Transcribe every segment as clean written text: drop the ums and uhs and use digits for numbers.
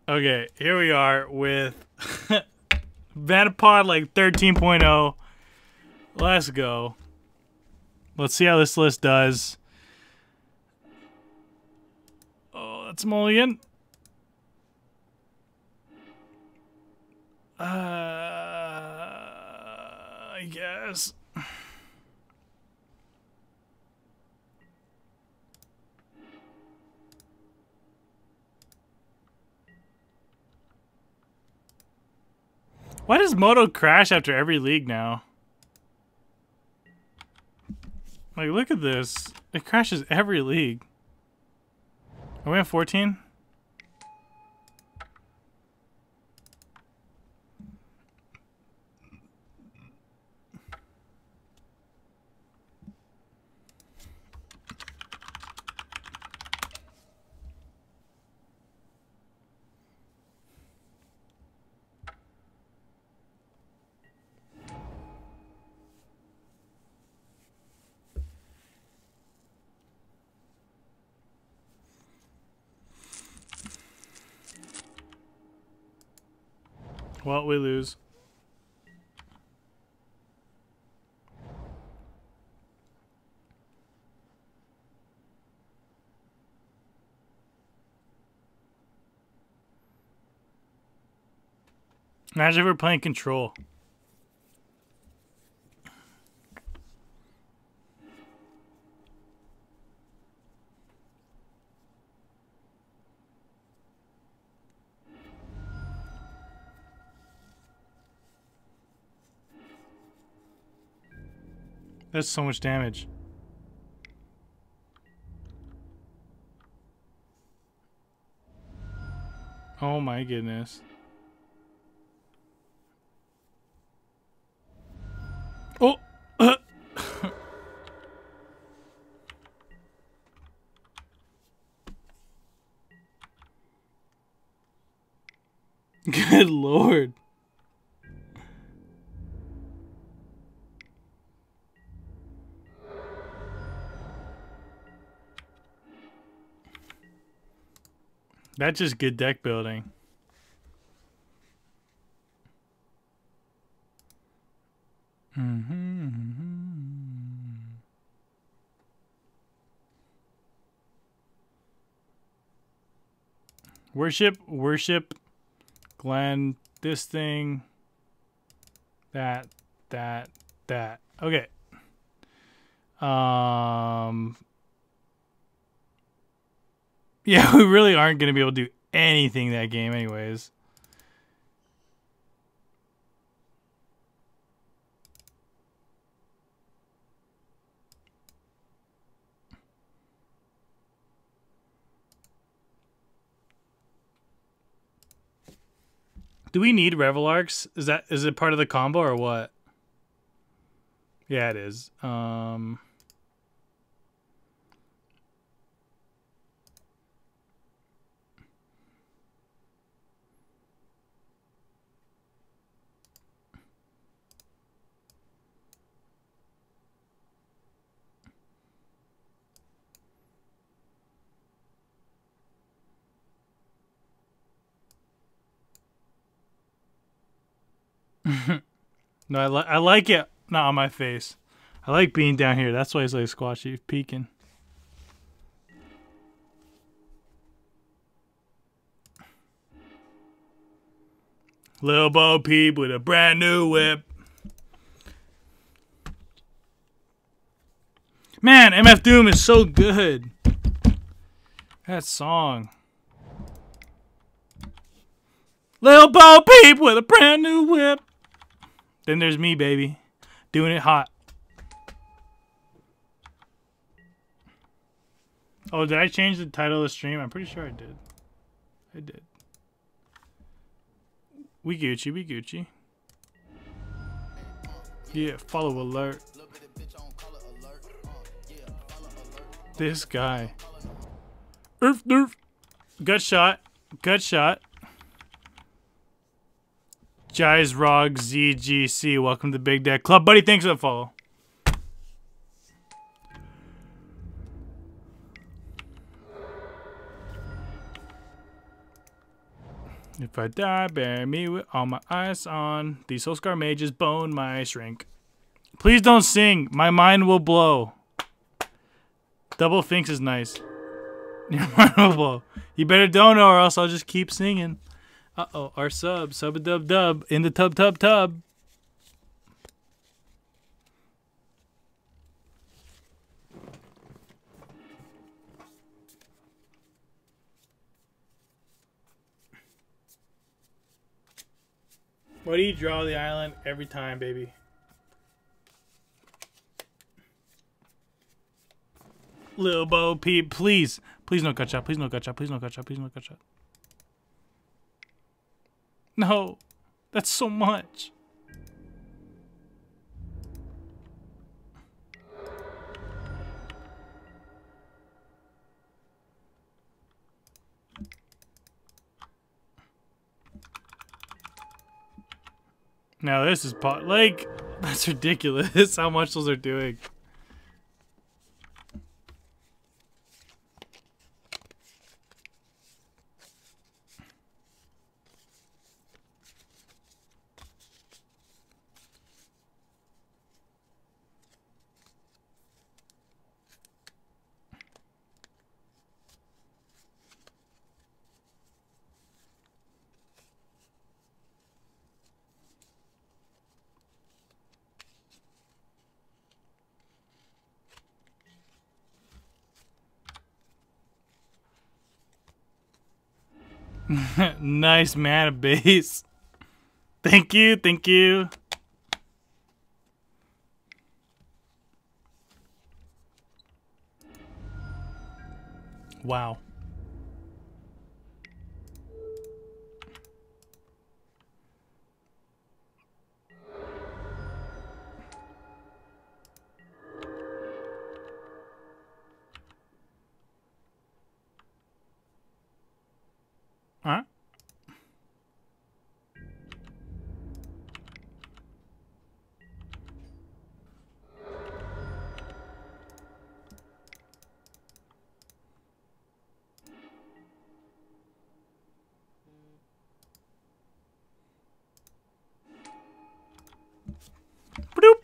Okay, here we are with Vanipod like 13.0. Let's go. Let's see how this list does. Oh, that's mulligan. I guess. Why does Moto crash after every league now? Like, look at this. It crashes every league. Are we at 14? Well, we lose. Imagine if we're playing Control. That's so much damage. Oh my goodness. Oh! Good lord. That's just good deck building. Worship, Glenn, this thing, that. Okay. Yeah, we really aren't going to be able to do anything that game anyways. Do we need Revel Arcs? Is it part of the combo or what? Yeah, it is. No, I like it not on my face. I like being down here. That's why it's like squashy peeking. Lil Bo Peep with a brand new whip. Man, MF Doom is so good. That song. Lil Bo Peep with a brand new whip. Then there's me, baby. Doing it hot. Oh, did I change the title of the stream? I'm pretty sure I did. I did. We Gucci, we Gucci. Yeah, follow alert. This guy. Nerf, nerf. Gut shot. Gut shot. Jais Rog ZGC. Welcome to the Big Deck Club. Buddy, thanks for the follow. If I die, bury me with all my eyes on. These soul scar mages bone my shrink. Please don't sing. My mind will blow. Double Finks is nice. Your mind will blow. You better don't know or else I'll just keep singing. Uh-oh, our sub a dub dub in the tub. Why do you draw the island every time, baby? Lil Bo Peep, please. Please no cut shot. Please no cut shot. Please no cut shot. Please no cut shot. No. That's so much. Now this is pot like that's ridiculous how much those are doing. Nice mana base. Thank you, thank you. Wow. Huh? Bloop.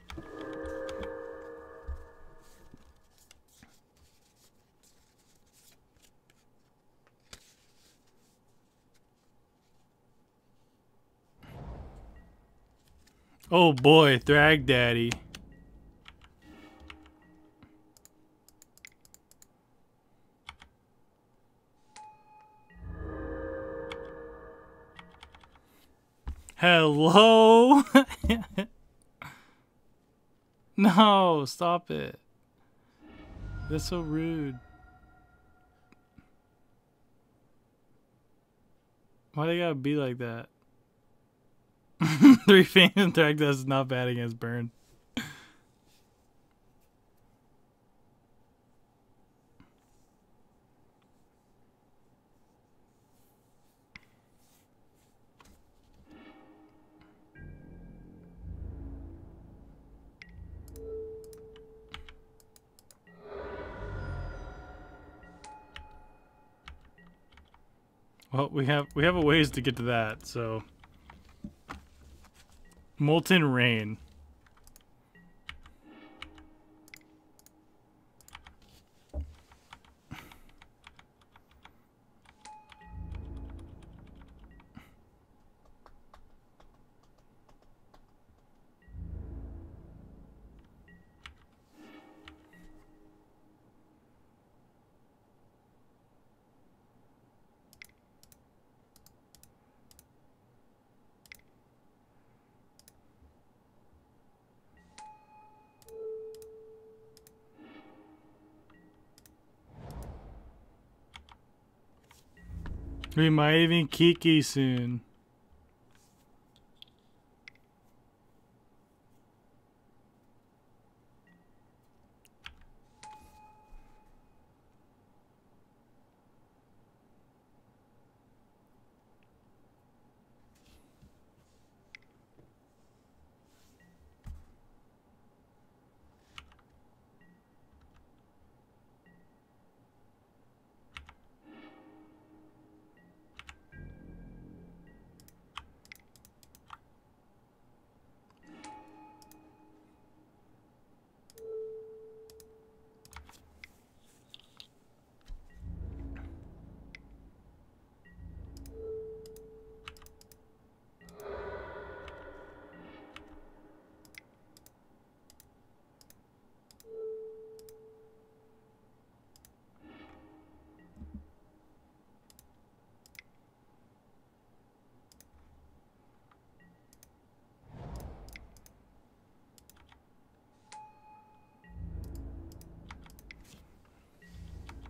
Oh boy, Thrag Daddy. Hello? No, stop it. That's so rude. Why they gotta be like that? 3 Fangs and Thragdas is not bad against Burn. Well, we have a ways to get to that, so Molten Rain. We might even Kiki soon.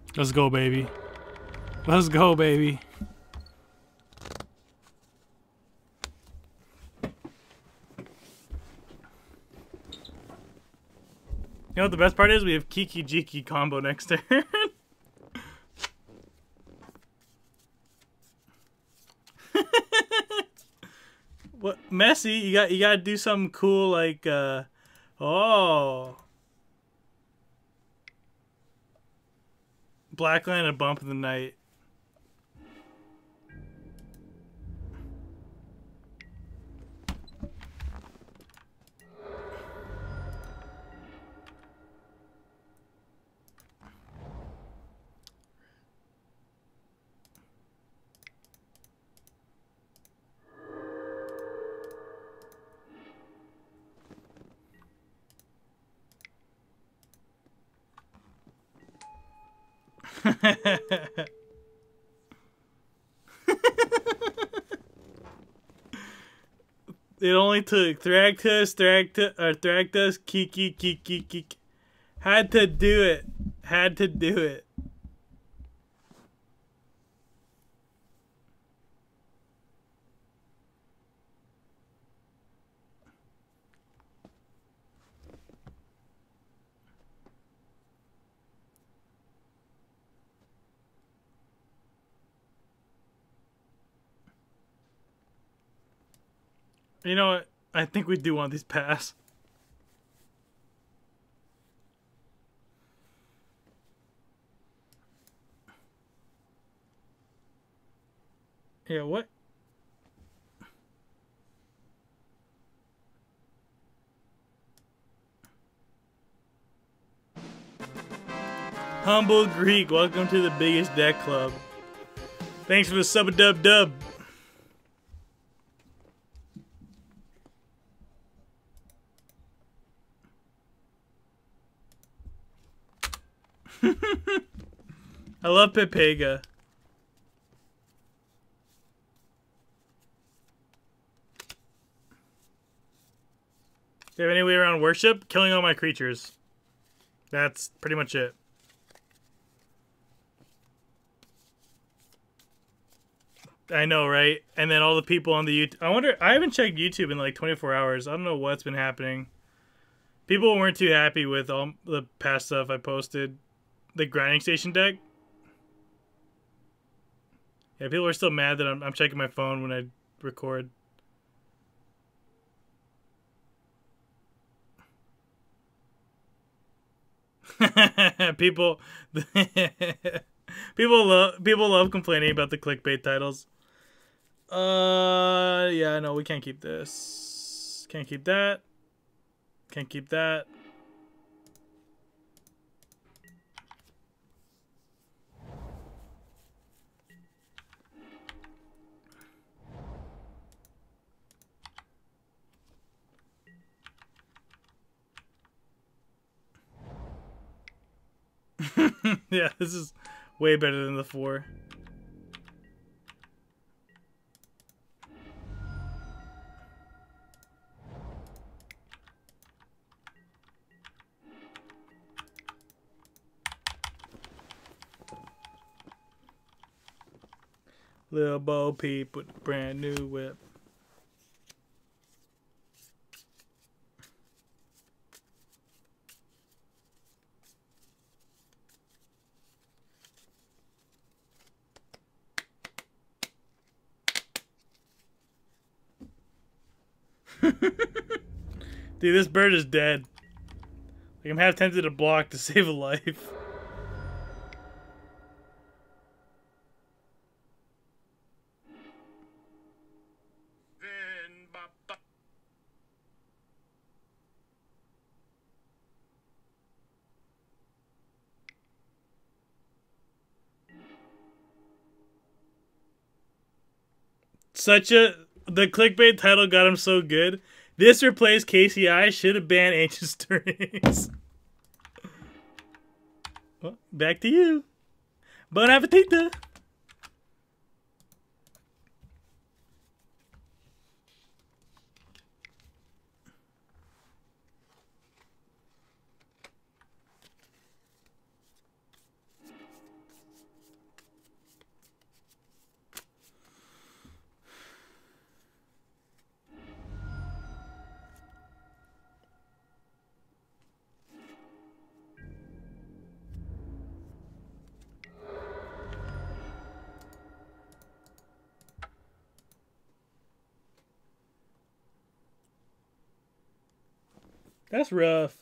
Let's go, baby. Let's go, baby. You know what the best part is? We have Kiki Jiki combo next turn. What, Messi? You gotta do something cool like oh, Blackline and a bump in the night. It only took Thragtus, Kiki. Had to do it. Had to do it. You know what? I think we do want these pass. Yeah, what? Humble Greek, welcome to the biggest deck club. Thanks for the sub-a-dub-dub. I love Pepega. Do you have any way around worship? Killing all my creatures. That's pretty much it. I know, right? And then all the people on the YouTube. I wonder, I haven't checked YouTube in like 24 hours. I don't know what's been happening. People weren't too happy with all the past stuff I posted. The grinding station deck. Yeah, people are still mad that I'm checking my phone when I record. people people love complaining about the clickbait titles. Yeah, no, we can't keep this. Can't keep that. Can't keep that. Yeah, this is way better than the 4. Lil Bo Peep with a brand new whip. Dude, this bird is dead. Like, I'm half tempted to block to save a life. The clickbait title got him so good. This replaced KCI, should have banned Ancient Stirrings. Well, back to you. Bon appetit. That's rough.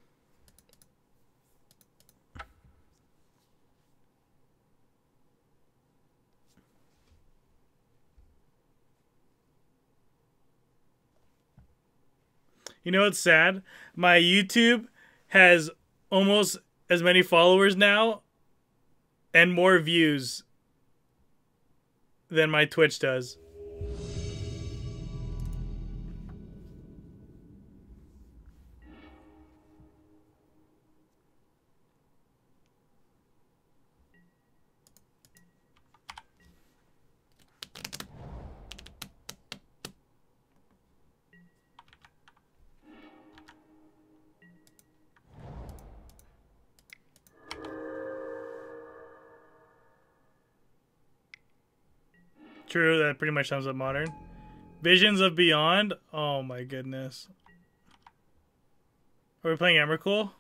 You know what's sad? My YouTube has almost as many followers now and more views than my Twitch does. True, that pretty much sums up Modern. Visions of Beyond? Oh my goodness. Are we playing Emrakul?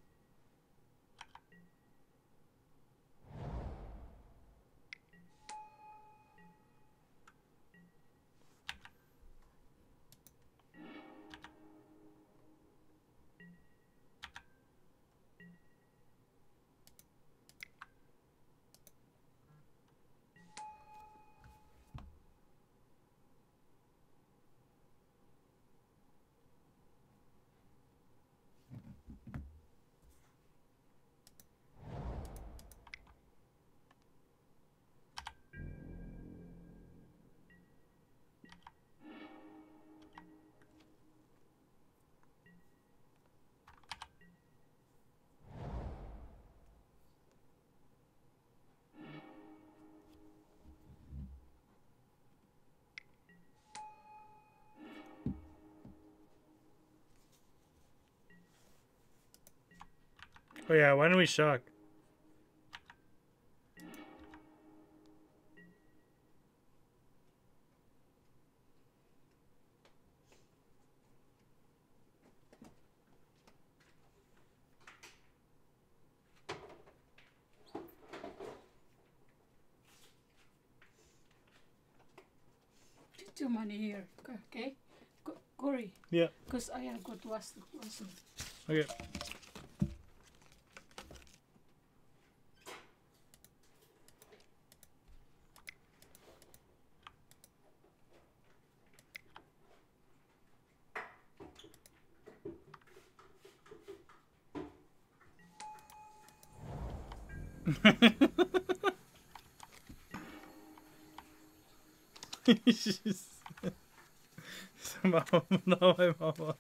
Oh yeah, why don't we shock? Put your money here, okay? Corey. Yeah. Because I have got to ask the person. Okay. Mama, no, my mama.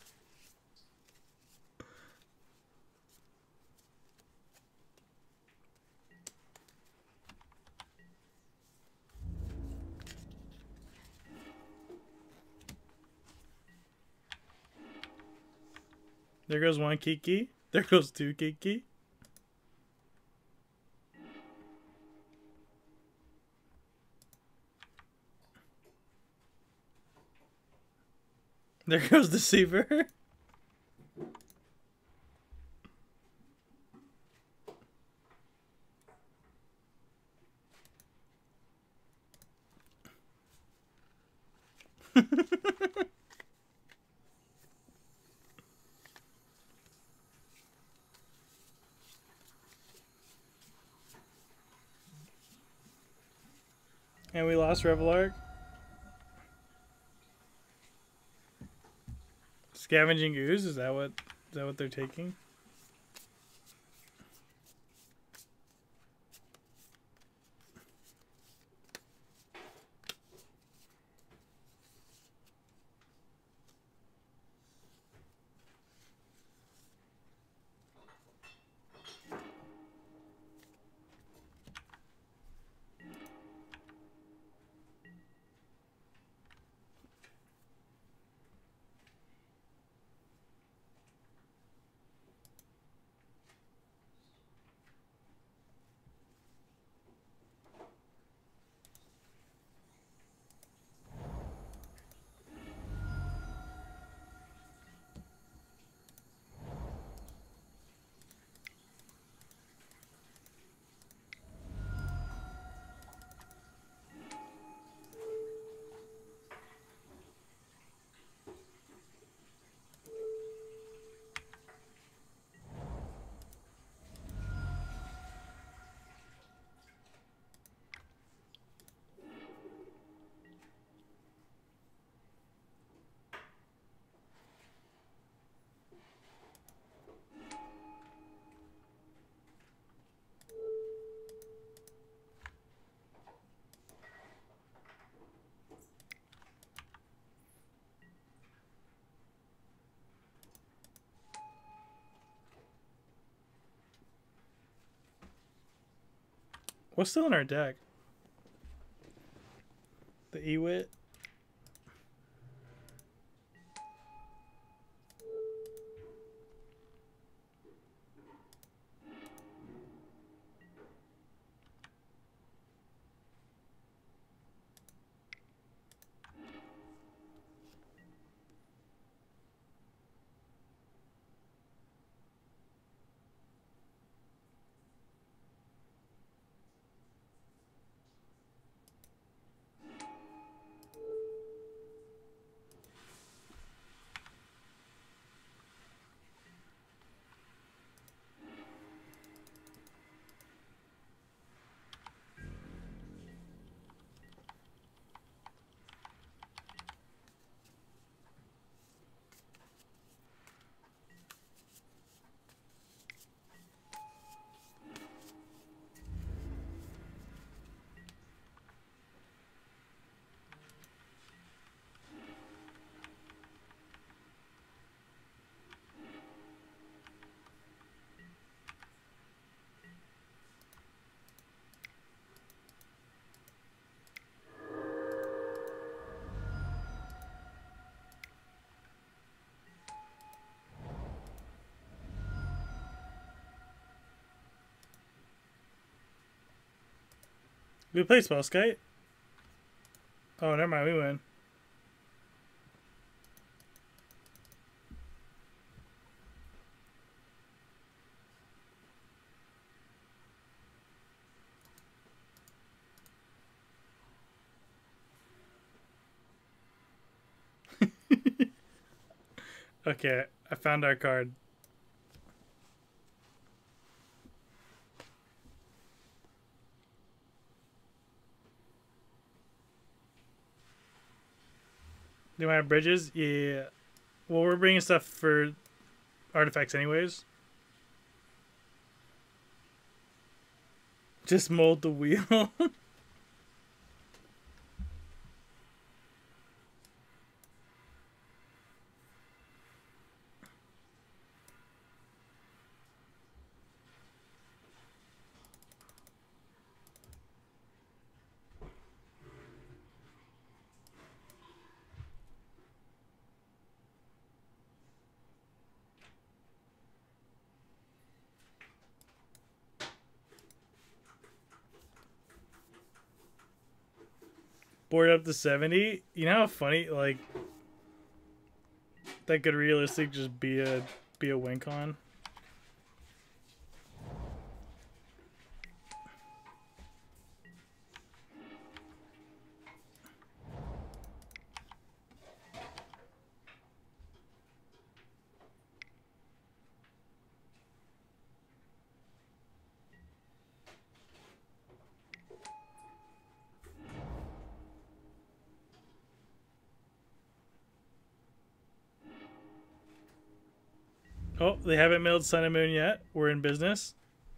There goes one Kiki. There goes two Kiki. There goes Deceiver. And we lost Revelark. Scavenging Ooze, is that what they're taking? What's still in our deck? The Ewit. We play Spellskite? Oh, never mind. We win. Okay, I found our card. Do I have bridges? Yeah. Well, we're bringing stuff for artifacts anyways. Just mold the wheel. Board up to 70. You know how funny, like, that could realistically just be a win con. Oh, they haven't milled Sun and Moon yet. We're in business.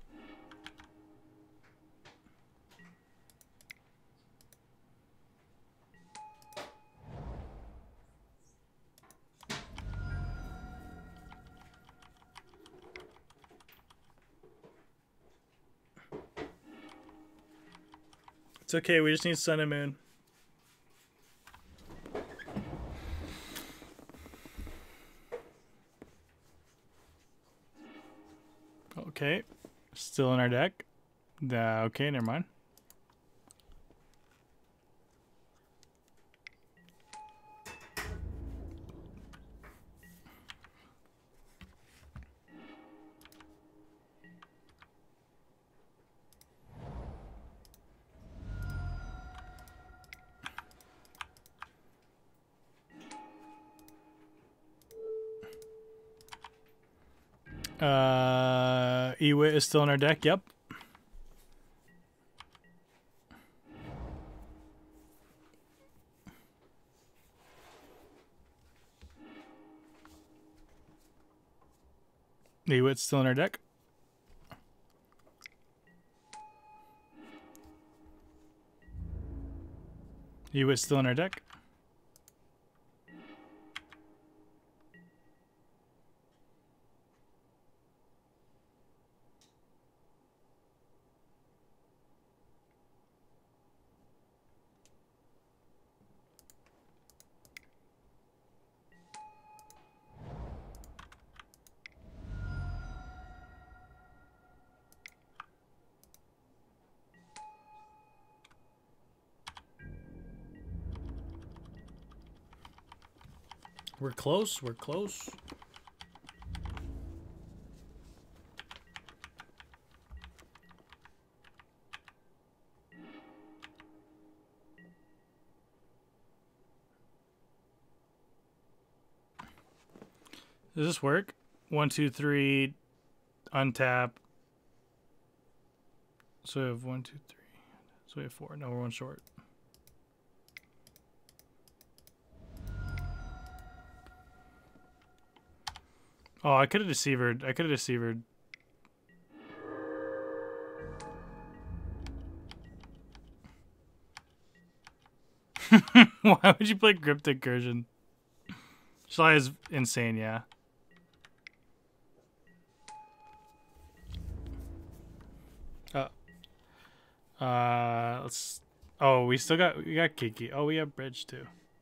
It's okay, we just need Sun and Moon. Okay, still in our deck. Okay, never mind. Ewit is still in our deck, yep. Ewit's still in our deck. Ewit's still in our deck. We're close. We're close. Does this work? 1, 2, 3, untap. So we have 1, 2, 3. So we have 4. No, we're one short. Oh, I could have deceivered. I could have deceivered. Why would you play Cryptic Cursion? Shy is insane, yeah. Let's. Oh, we got Kiki. Oh, we have Bridge too.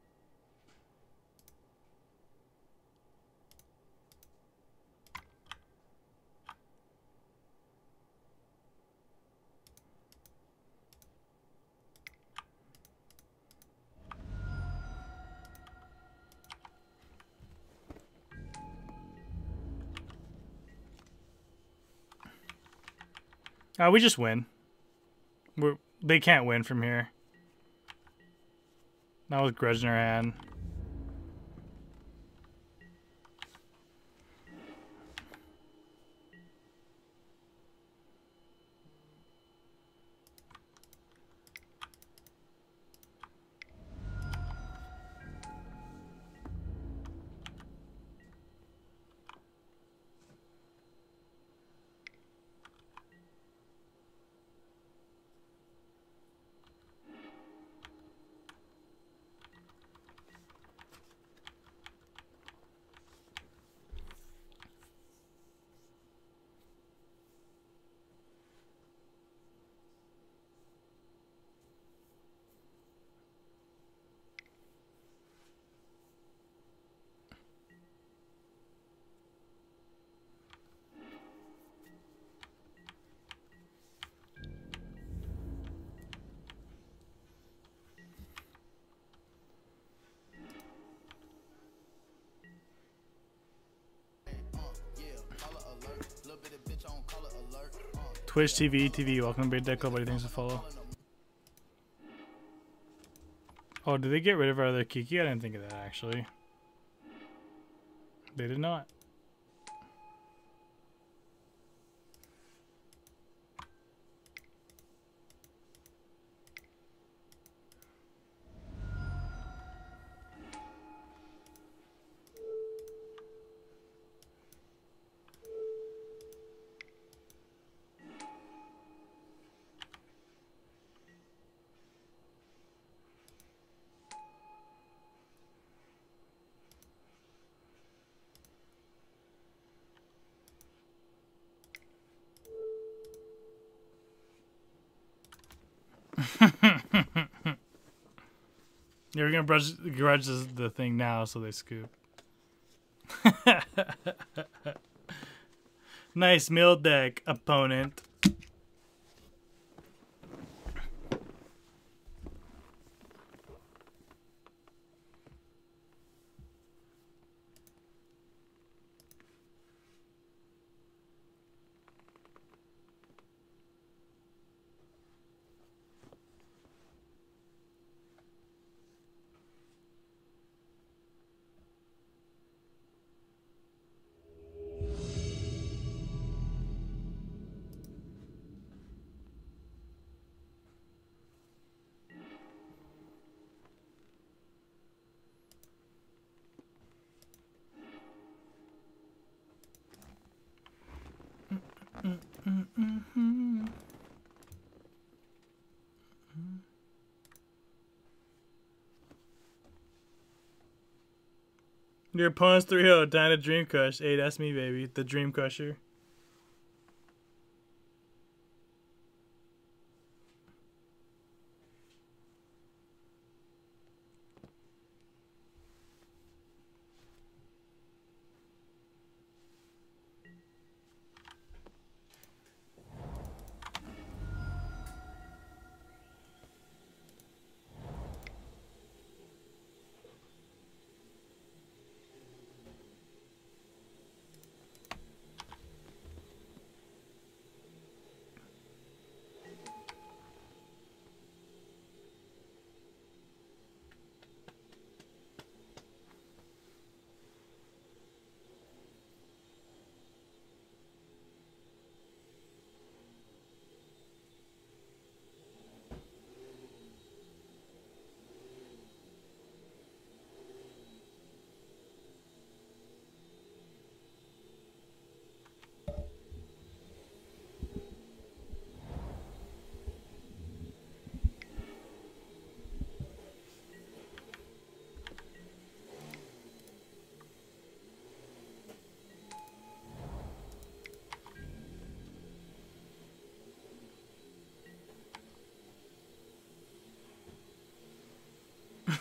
We just win. They can't win from here. Not with Grudge in our hand. Twitch TV, welcome to Deco, buddy. Thanks for follow. Oh, did they get rid of our other Kiki? I didn't think of that, actually. They did not. Yeah, we're gonna grudge the thing now, so they scoop. Nice mill deck, opponent. Your opponent's 3-0, down to Dream Crush. Hey, that's me, baby. The Dream Crusher.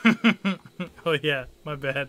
Oh yeah, my bad.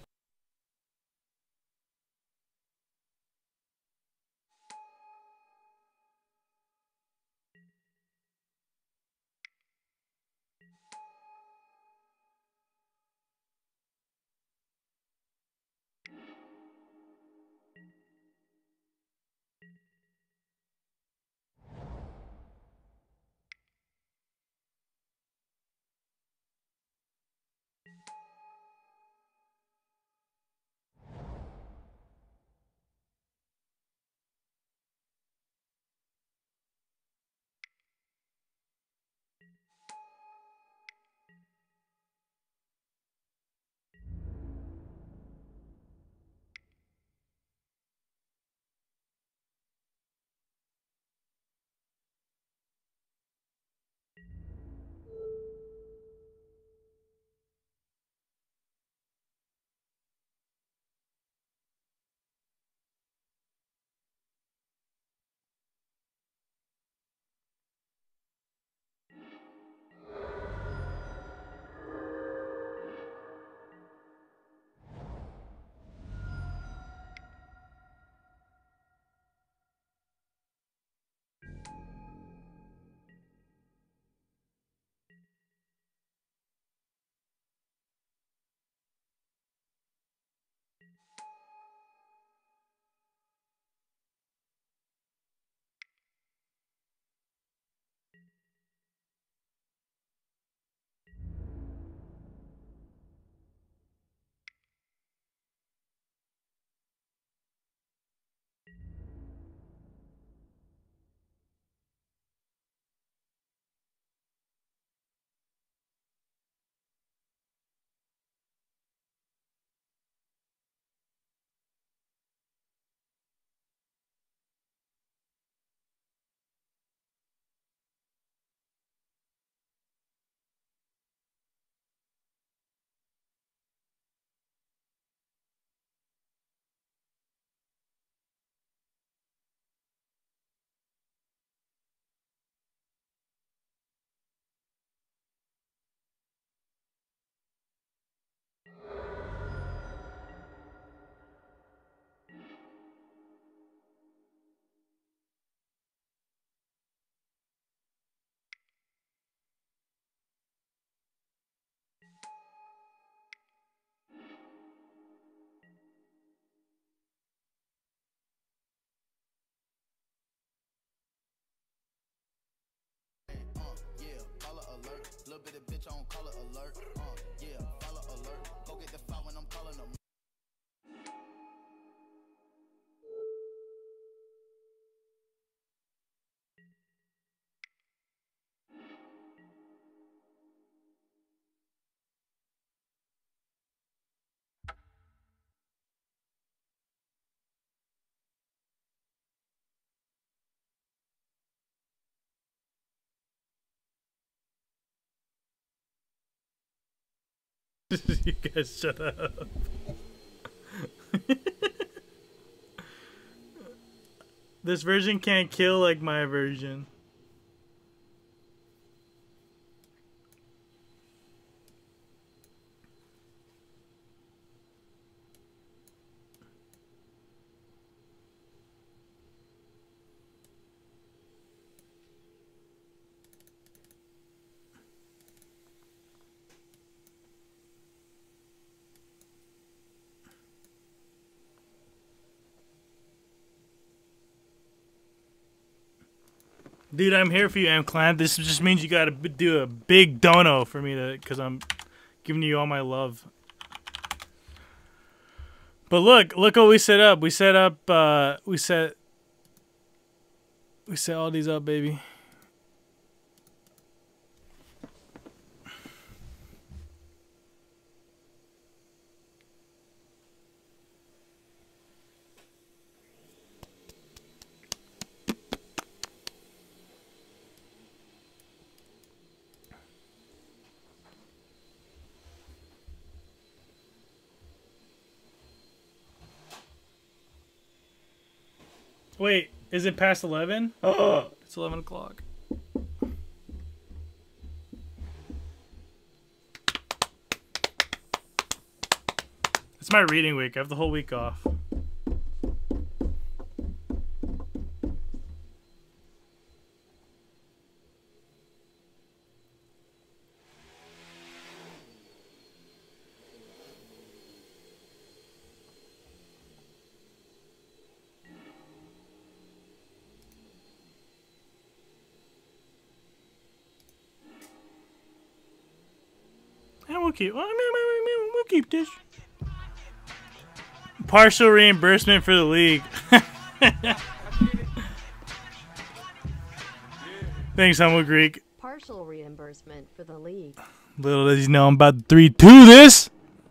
You guys shut up. This version can't kill like my version. Dude, I'm here for you, M Clan. This just means you gotta do a big dono for me to, cause I'm giving you all my love. But look what we set up. We set all these up, baby. Wait, is it past 11? Oh, it's 11 o'clock. It's my reading week. I have the whole week off. And we'll keep. We'll keep this. Partial reimbursement for the league. Thanks, Humble Greek. Partial reimbursement for the league. Little does he know I'm about to 3-2 this.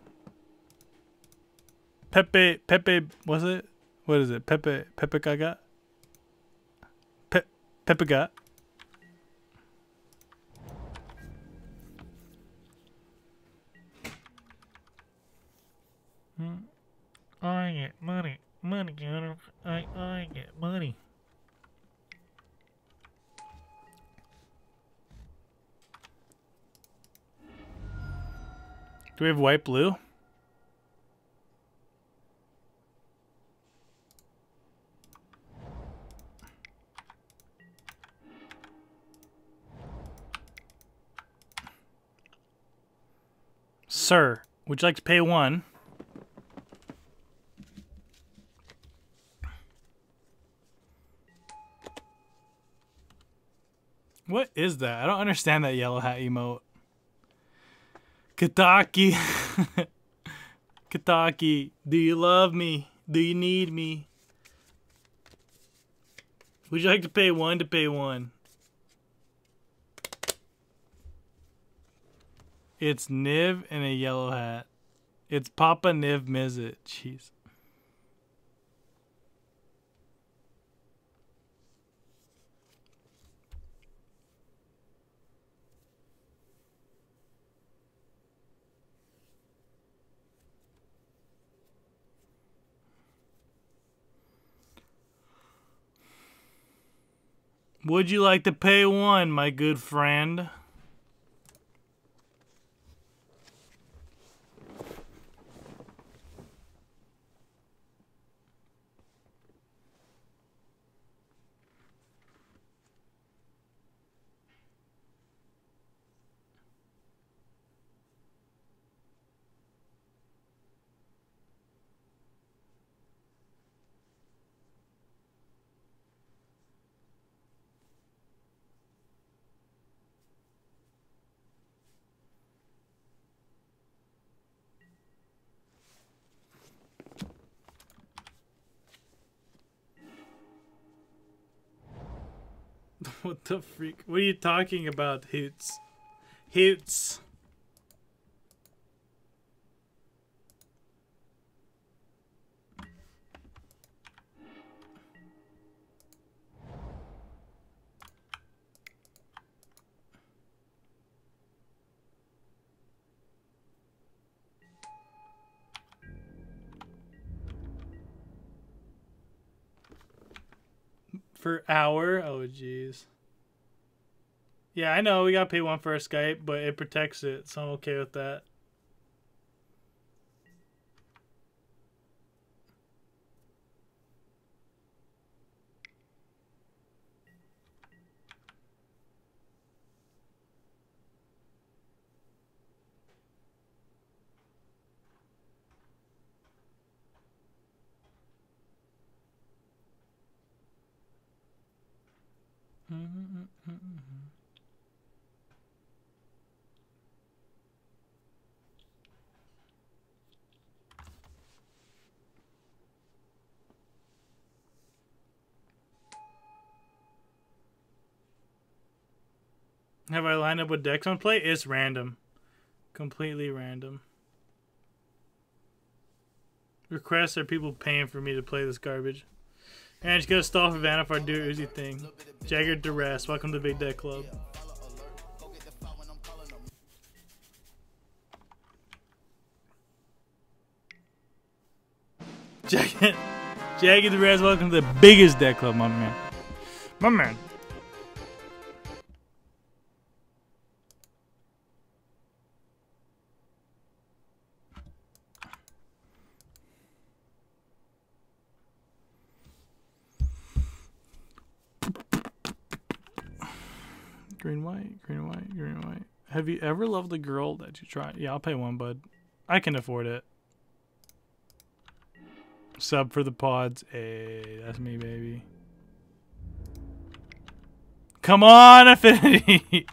Pepe, what's it? What is it? Pepe Gaga? Pepe Gat. I get money. I get money. Do we have white blue? Sir, would you like to pay one? What is that? I don't understand that yellow hat emote. Kataki. Kataki, do you love me? Do you need me? Would you like to pay one to pay one? It's Niv and a yellow hat. It's Papa Niv Mizzet. Jeez. Would you like to pay one, my good friend? What the freak? What are you talking about, Hoots? Hoots. Per hour? Oh, jeez. Yeah, I know we gotta pay one for our Skype, but it protects it, so I'm okay with that. Have I lined up with decks on play? It's random. Completely random. Requests are people paying for me to play this garbage. And just gotta stall for Vanifar, do your Uzi thing. Jagger Duress, welcome to Big Deck Club. Jagged Duress, welcome to the biggest deck club, my man. My man. Green, white, green, white, green, white. Have you ever loved a girl that you tried? Yeah, I'll pay one, bud. I can afford it. Sub for the pods. Hey, that's me, baby. Come on, Affinity!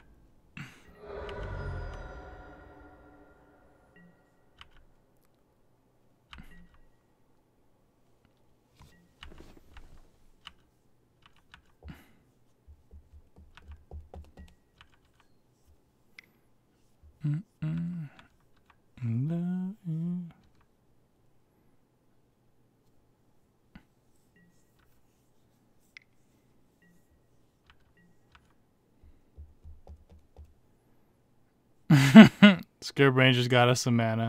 Scarebrain just got us some mana.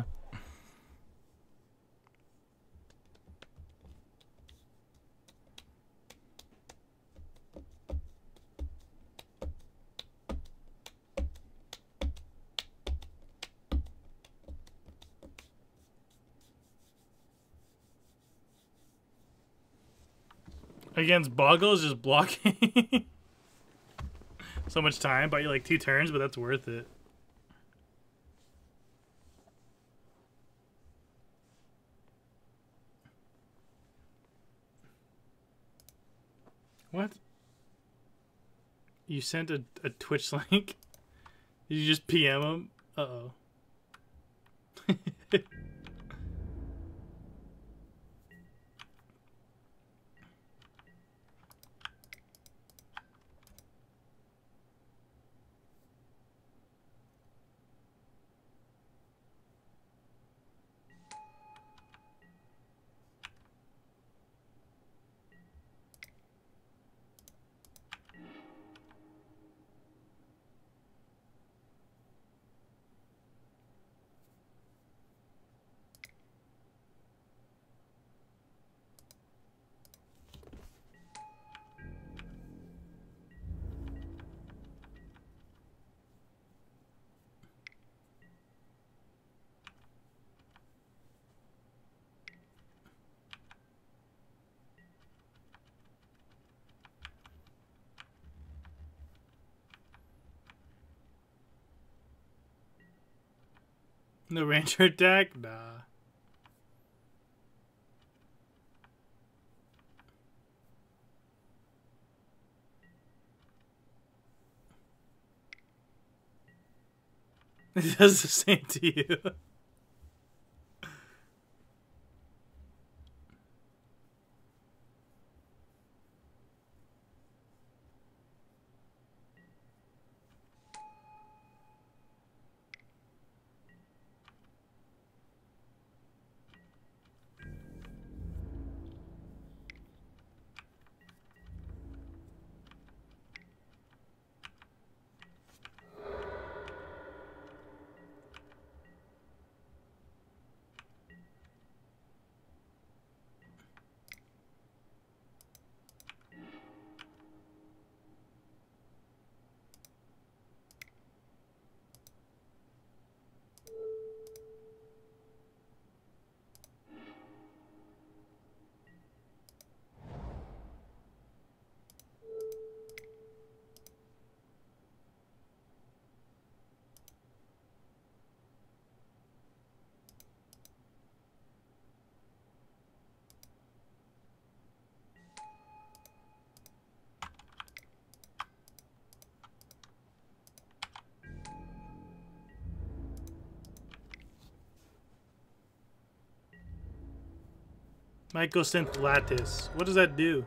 Against Boggles, just blocking. So much time, but you like 2 turns, but that's worth it. What? You sent a Twitch link? Did you just PM him? Uh-oh. No Ranger attack? Nah. It does the same to you. Mycosynth lattice. What does that do?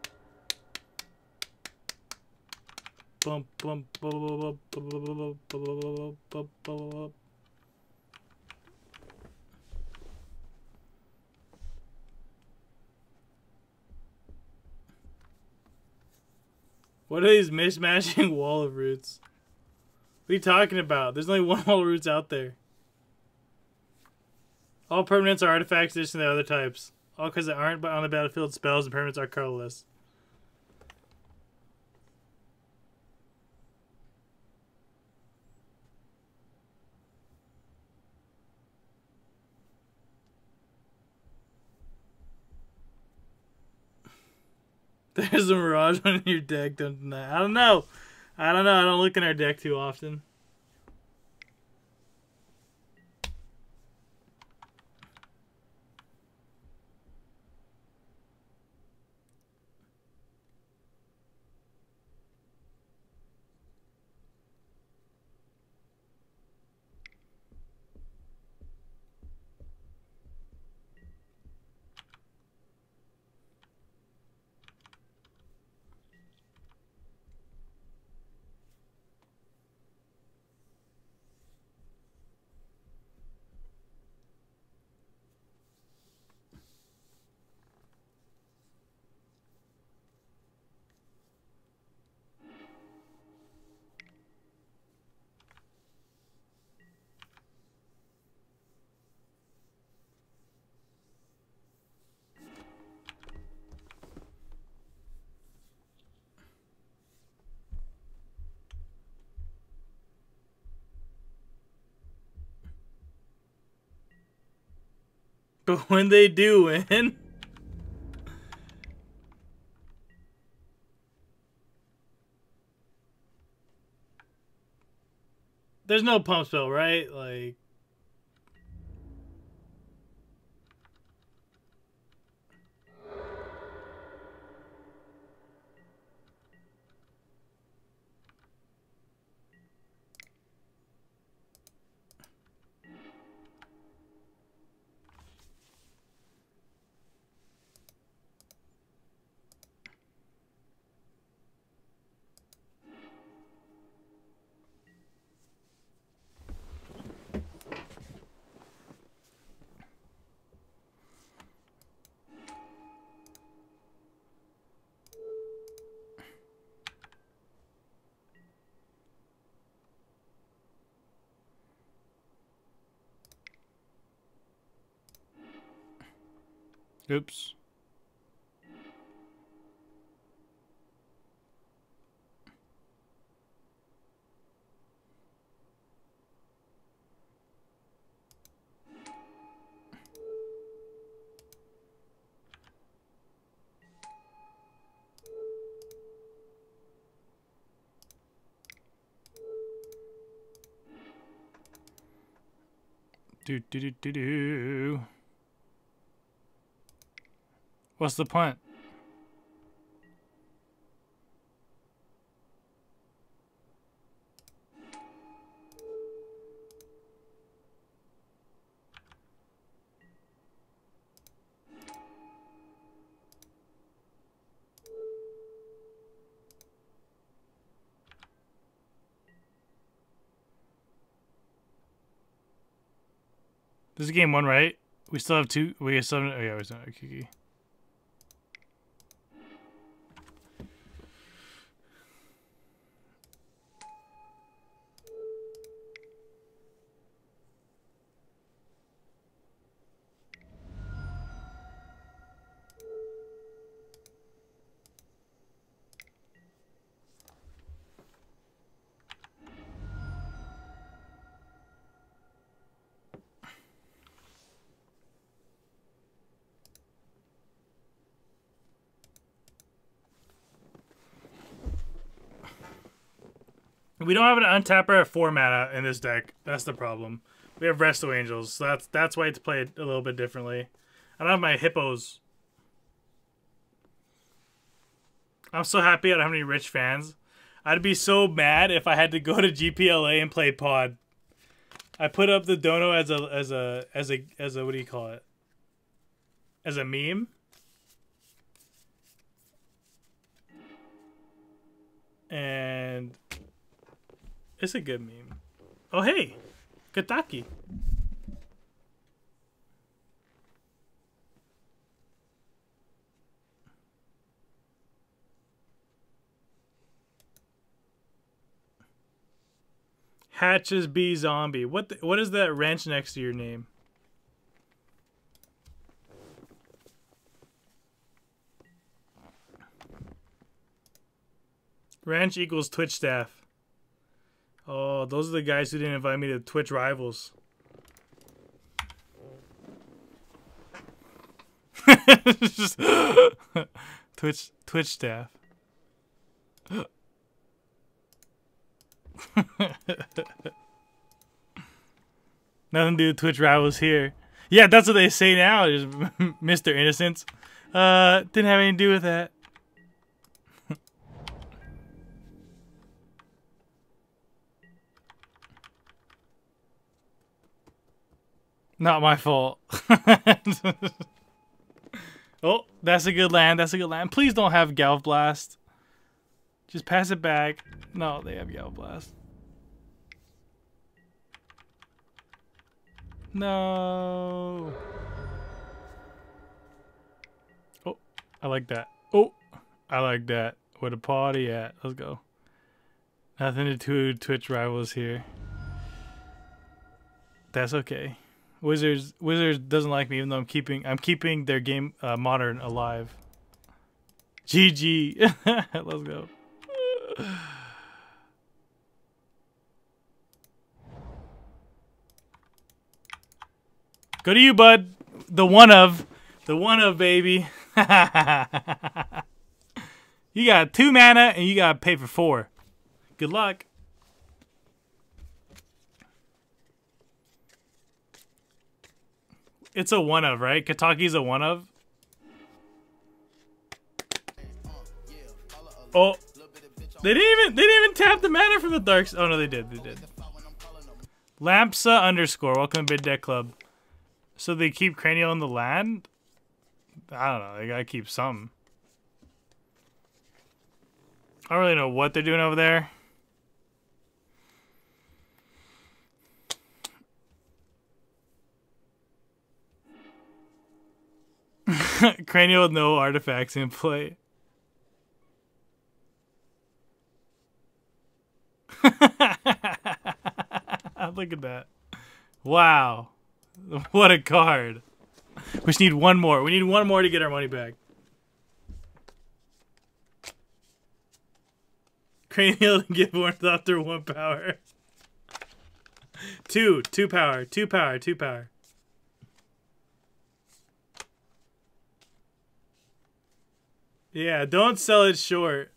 Bump, bump, bump, bump, bump, bump, bump, bump. What are these mishmashing wall of roots? What are you talking about? There's only one wall of roots out there. All permanents are artifacts in addition to other types. All because they aren't on the battlefield, spells and permanents are colorless. There's a Mirage one in your deck, don't deny. I don't know. I don't know. I don't look in our deck too often. But when they do win, there's no pump spell, right? Like, oops. Do do do do do. What's the punt? This is game one, right? We still have two. We still have. Oh yeah, we still have a Kiki. We don't have an untapper at 4 mana in this deck. That's the problem. We have Resto Angels, so that's why it's played a little bit differently. I don't have my hippos. I'm so happy I don't have any rich fans. I'd be so mad if I had to go to GPLA and play Pod. I put up the dono as a what do you call it? As a meme. And it's a good meme. Oh hey, Kataki. Hatches B Zombie. What is that wrench next to your name? Wrench equals Twitch staff. Oh, those are the guys who didn't invite me to Twitch Rivals. Twitch staff. Nothing to do with Twitch rivals here. Yeah, that's what they say now. Just Mr. Innocence. Didn't have anything to do with that. Not my fault. Oh, that's a good land. That's a good land. Please don't have Galv Blast. Just pass it back. No, they have Galv Blast. No. Oh, I like that. Oh, I like that. Where the party at? Let's go. Nothing to do with Twitch rivals here. That's okay. Wizards doesn't like me, even though I'm keeping their game modern alive. GG. Let's go. Go to you, bud. The one of baby. You got 2 mana and you gotta pay for 4. Good luck. It's a one of, right? Kataki's a one of. Oh, they didn't even tap the mana from the darks. Oh no, they did. They did. Lampsa _ welcome to Bid Deck Club. So they keep Cranial in the land? I don't know. They gotta keep something. I don't really know what they're doing over there. Cranial with no artifacts in play. Look at that. Wow. What a card. We just need one more. We need one more to get our money back. Cranial and give Ornithopter after 1 power. 2 power. 2 power. 2 power. Yeah, don't sell it short.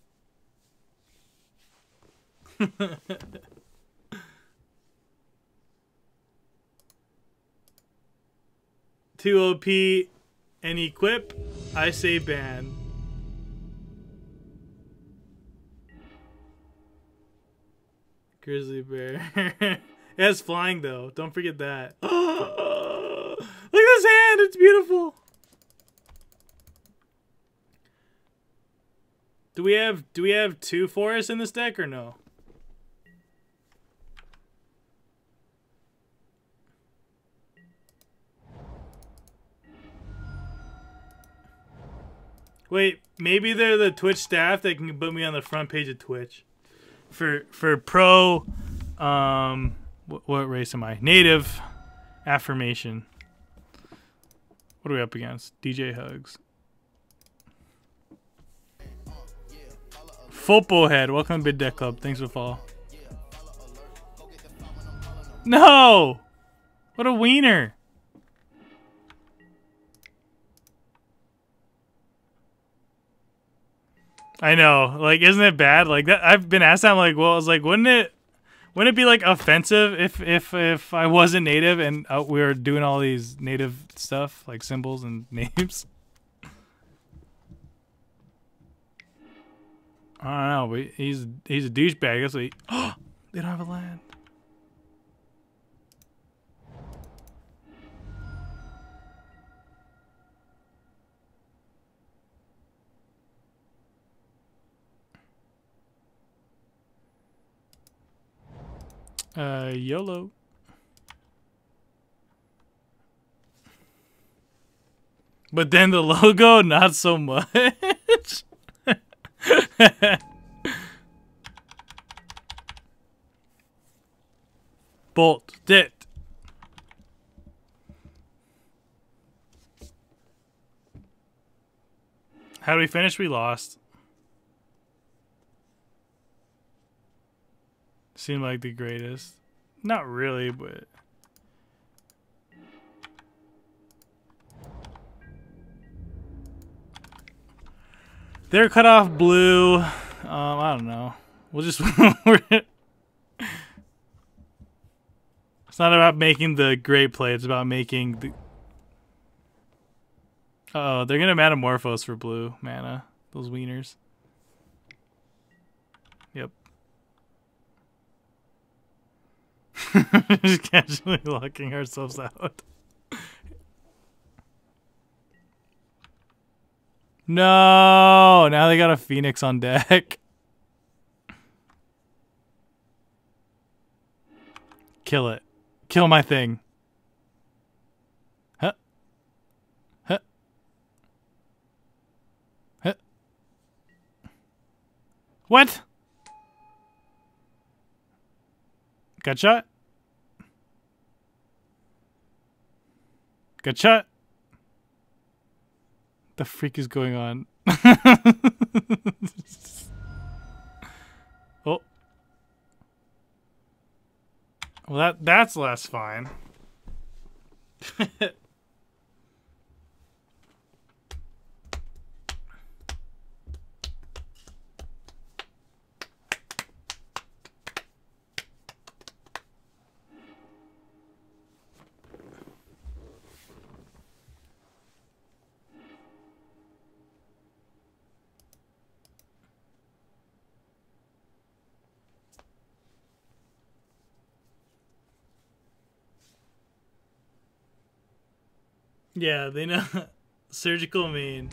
2 OP and equip. I say ban. Grizzly bear. It has flying though. Don't forget that. Look at this hand. It's beautiful. Do we have 2 forests in this deck or no? Wait, maybe they're the Twitch staff that can put me on the front page of Twitch. For pro what race am I? Native affirmation. What are we up against? DJ Hugs. Football head, welcome to Bid Deck Club. Thanks for the follow. No! What a wiener! I know, like, isn't it bad? Like that, I've been asked that. I'm like, well, I was like, wouldn't it be like offensive if I wasn't native and we were doing all these native stuff like symbols and names? I don't know, but he's a douchebag. That's what he. Oh, they don't have a land. YOLO. But then the logo, not so much. Bolt it. How do we finish? We lost. Seemed like the greatest. Not really, but they're cut off blue. I don't know. We'll just It's not about making the great play. It's about making the... Uh-oh, they're going to Metamorphose for blue mana. Those wieners. Yep. Just casually locking ourselves out. No! Now they got a Phoenix on deck. Kill it. Kill my thing. Huh? Huh? Huh? What? Got shot? Got shot? The freak is going on? Oh. Well, that's less fine. Yeah, they know. Surgical mean.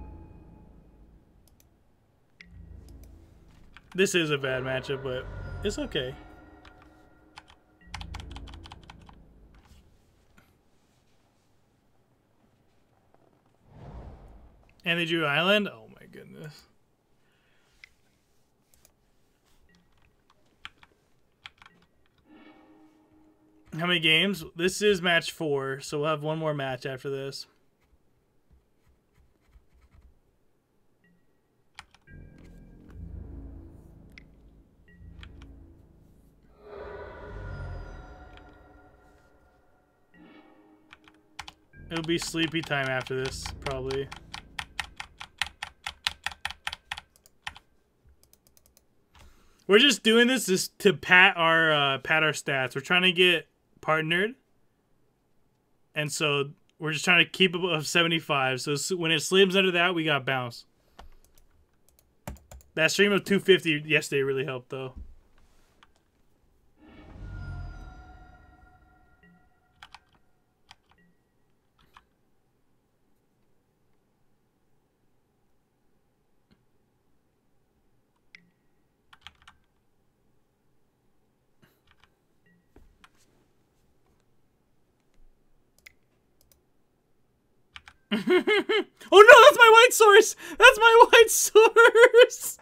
This is a bad matchup, but it's okay. And they drew Island? Oh my goodness. How many games? This is match 4, so we'll have one more match after this. It'll be sleepy time after this, probably. We're just doing this just to pat our stats. We're trying to get partnered, and so we're just trying to keep above 75. So when it slims under that, we got bounce. That stream of 250 yesterday really helped, though. Oh no, that's my white source! That's my white source!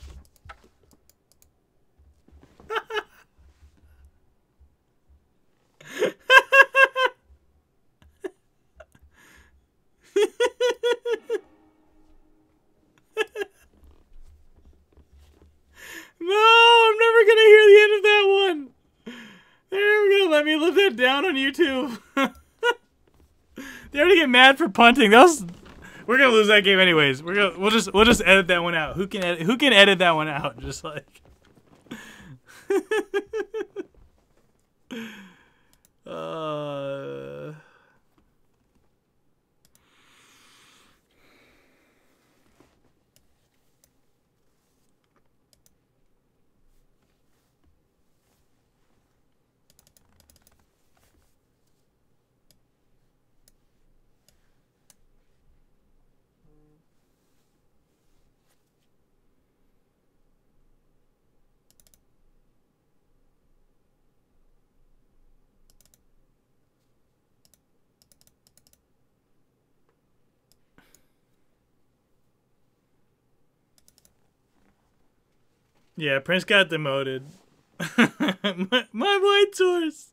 No, I'm never gonna hear the end of that one. They're never gonna let me live that down on YouTube. They already get mad for punting. We're gonna lose that game anyways. We'll just edit that one out. Who can edit that one out? Just like yeah, Prince got demoted. my white source.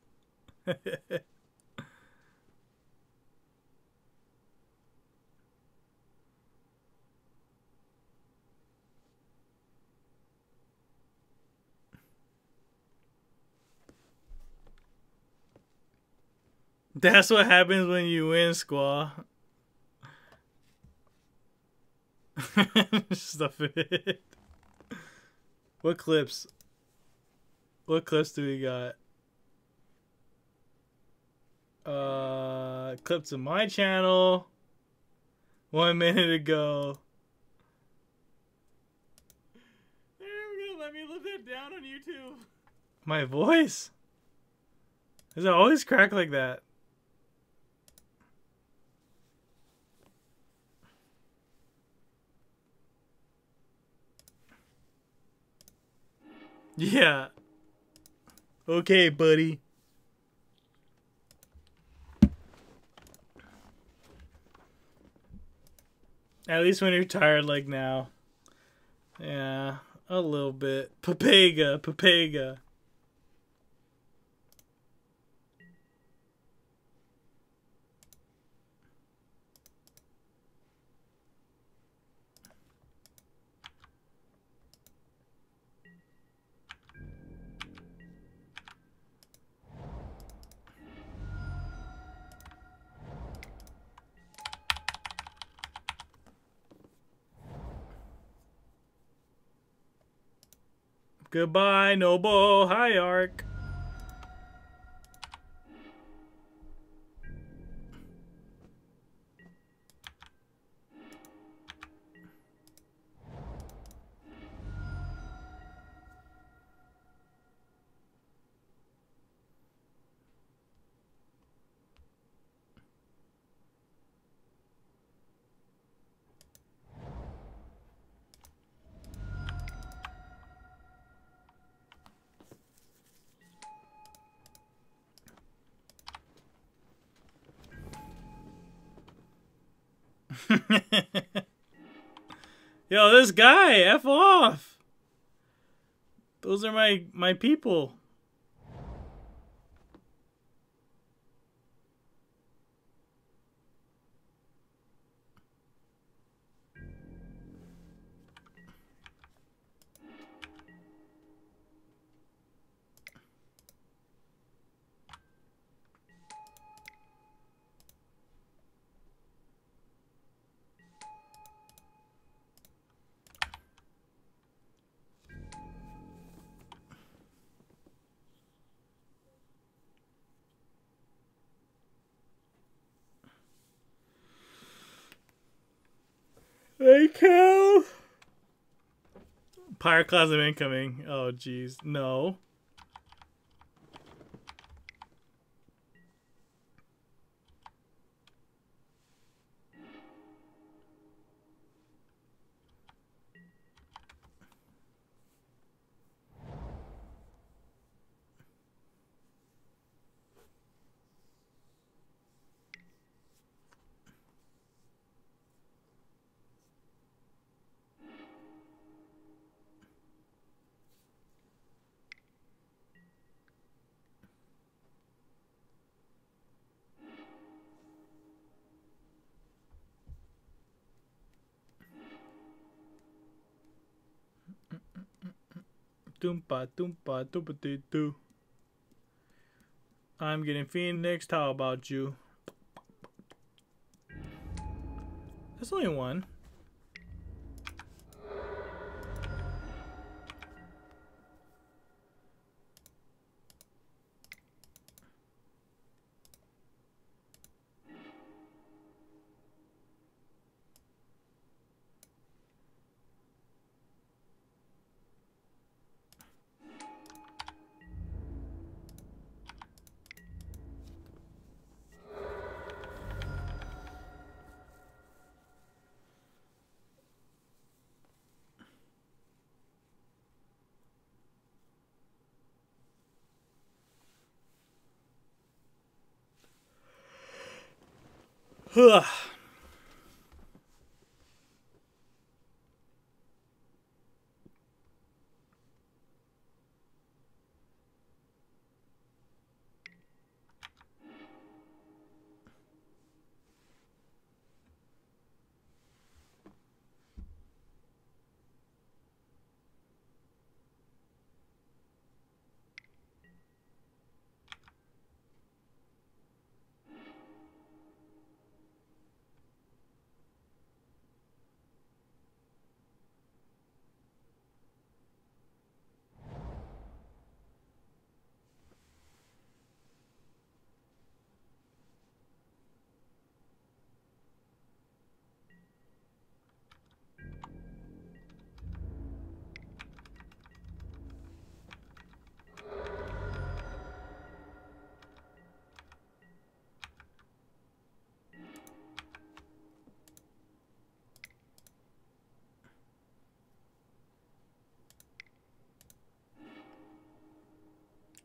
That's what happens when you win, Squaw. Stuff it. What clips? What clips do we got? Clips of my channel 1 minute ago. There we go. Let me live that down on YouTube. My voice? Does it always crack like that? Yeah. Okay, buddy. At least when you're tired like now. Yeah, a little bit. Papega, papega. Goodbye, Noble. Hi, Ark. Yo, this guy, F off. Those are my people. Hey, Cal. Pyroclasm incoming. Oh, jeez. No. Doompa doompa doompa doo doo. I'm getting Phoenix. How about you? There's only one. Ugh.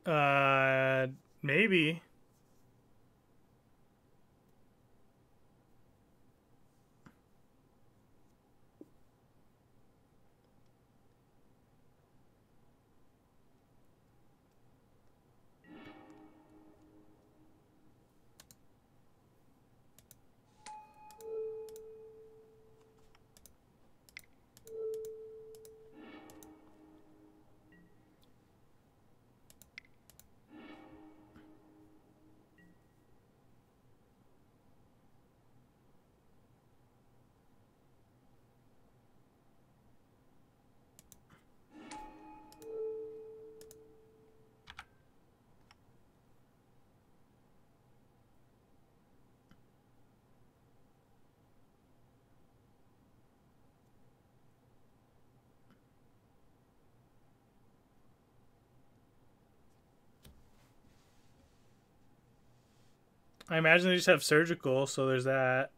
Maybe. I imagine they just have surgical, so there's that.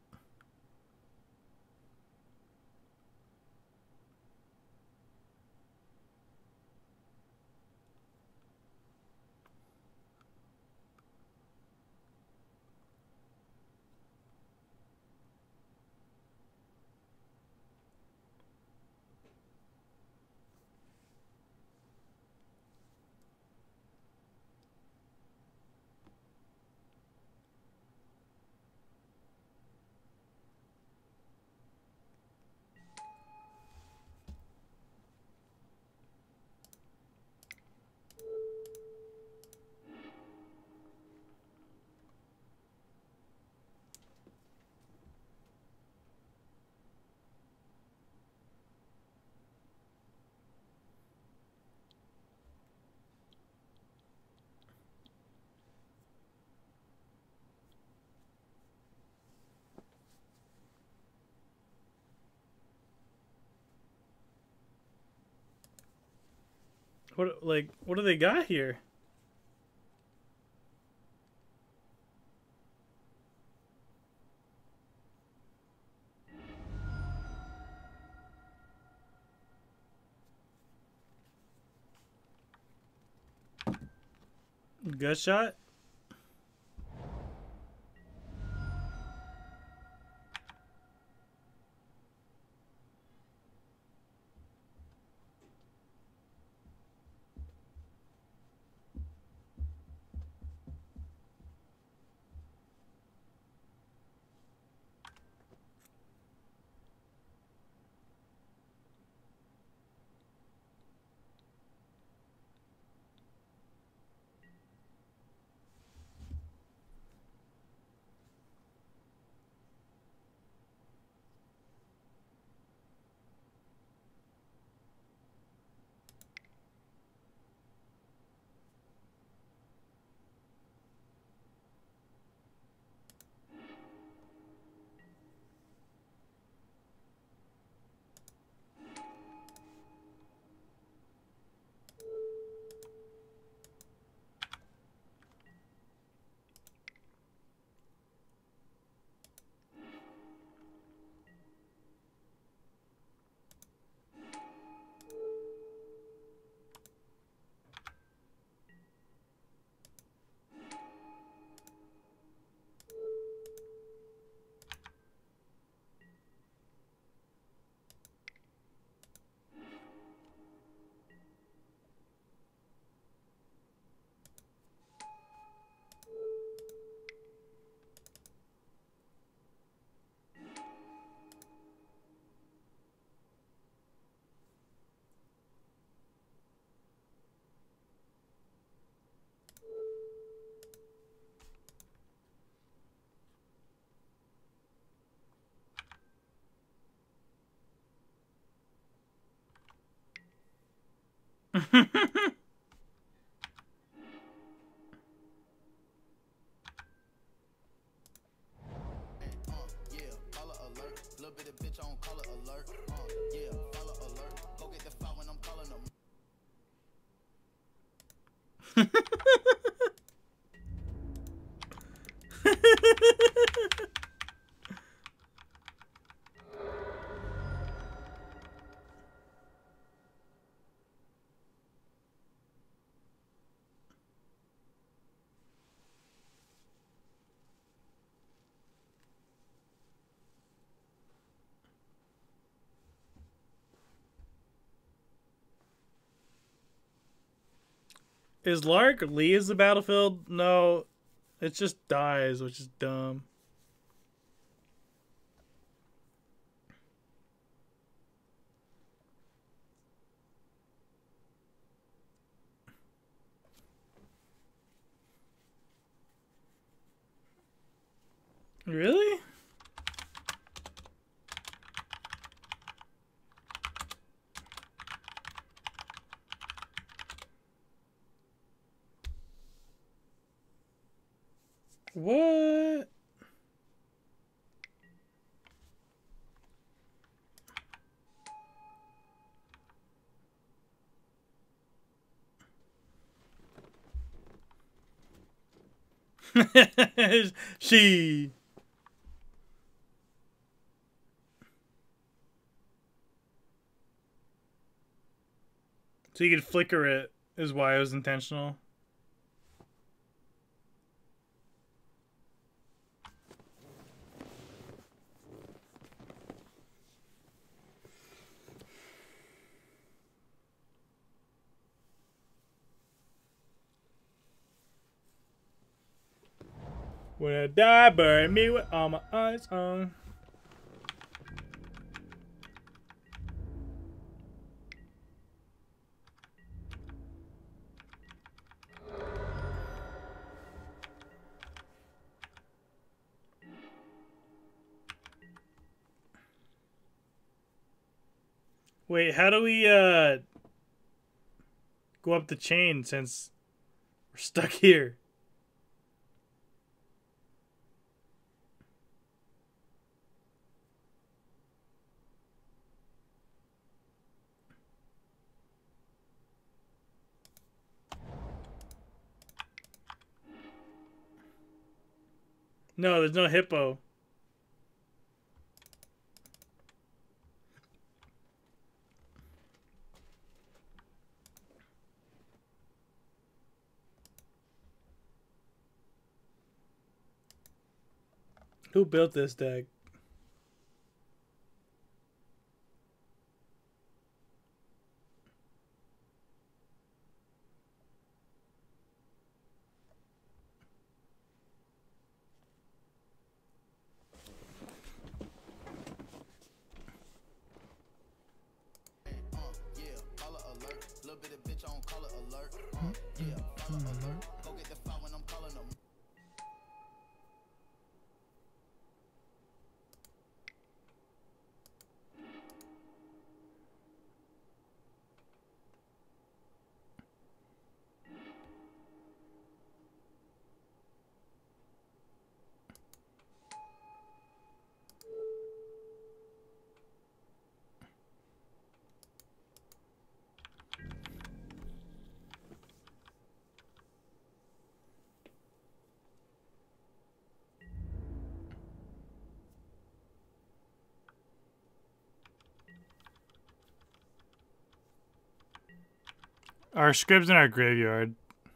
What do they got here? Gut shot? Is Lark leaves the battlefield? No, it just dies, which is dumb. Really? What? She. So you could flicker it, is why it was intentional. When I die, bury me with all my eyes on. Wait, how do we go up the chain since we're stuck here? No, there's no hippo. Who built this deck? Our scrib's in our graveyard.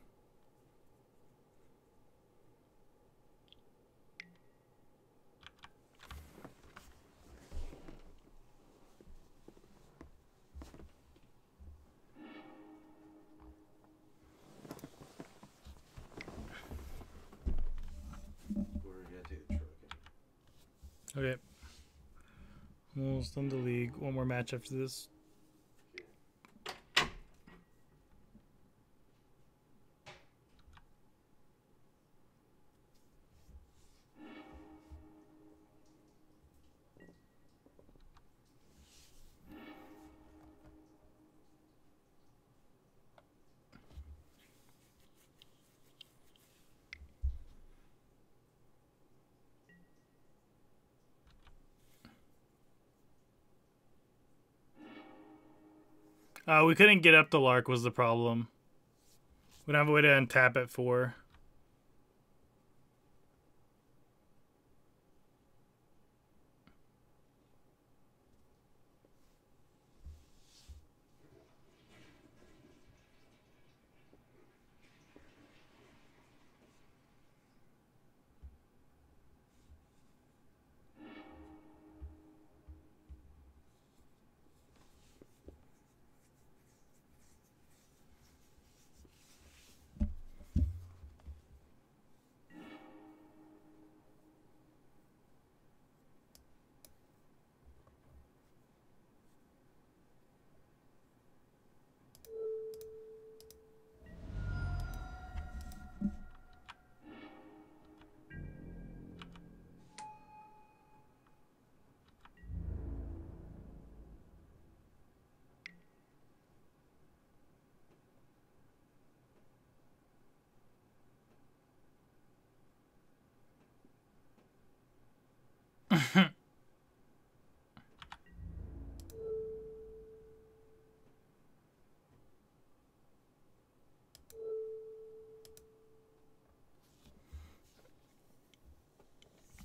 Okay. Almost done the league. One more match after this. We couldn't get up the Lark was the problem. We don't have a way to untap at 4.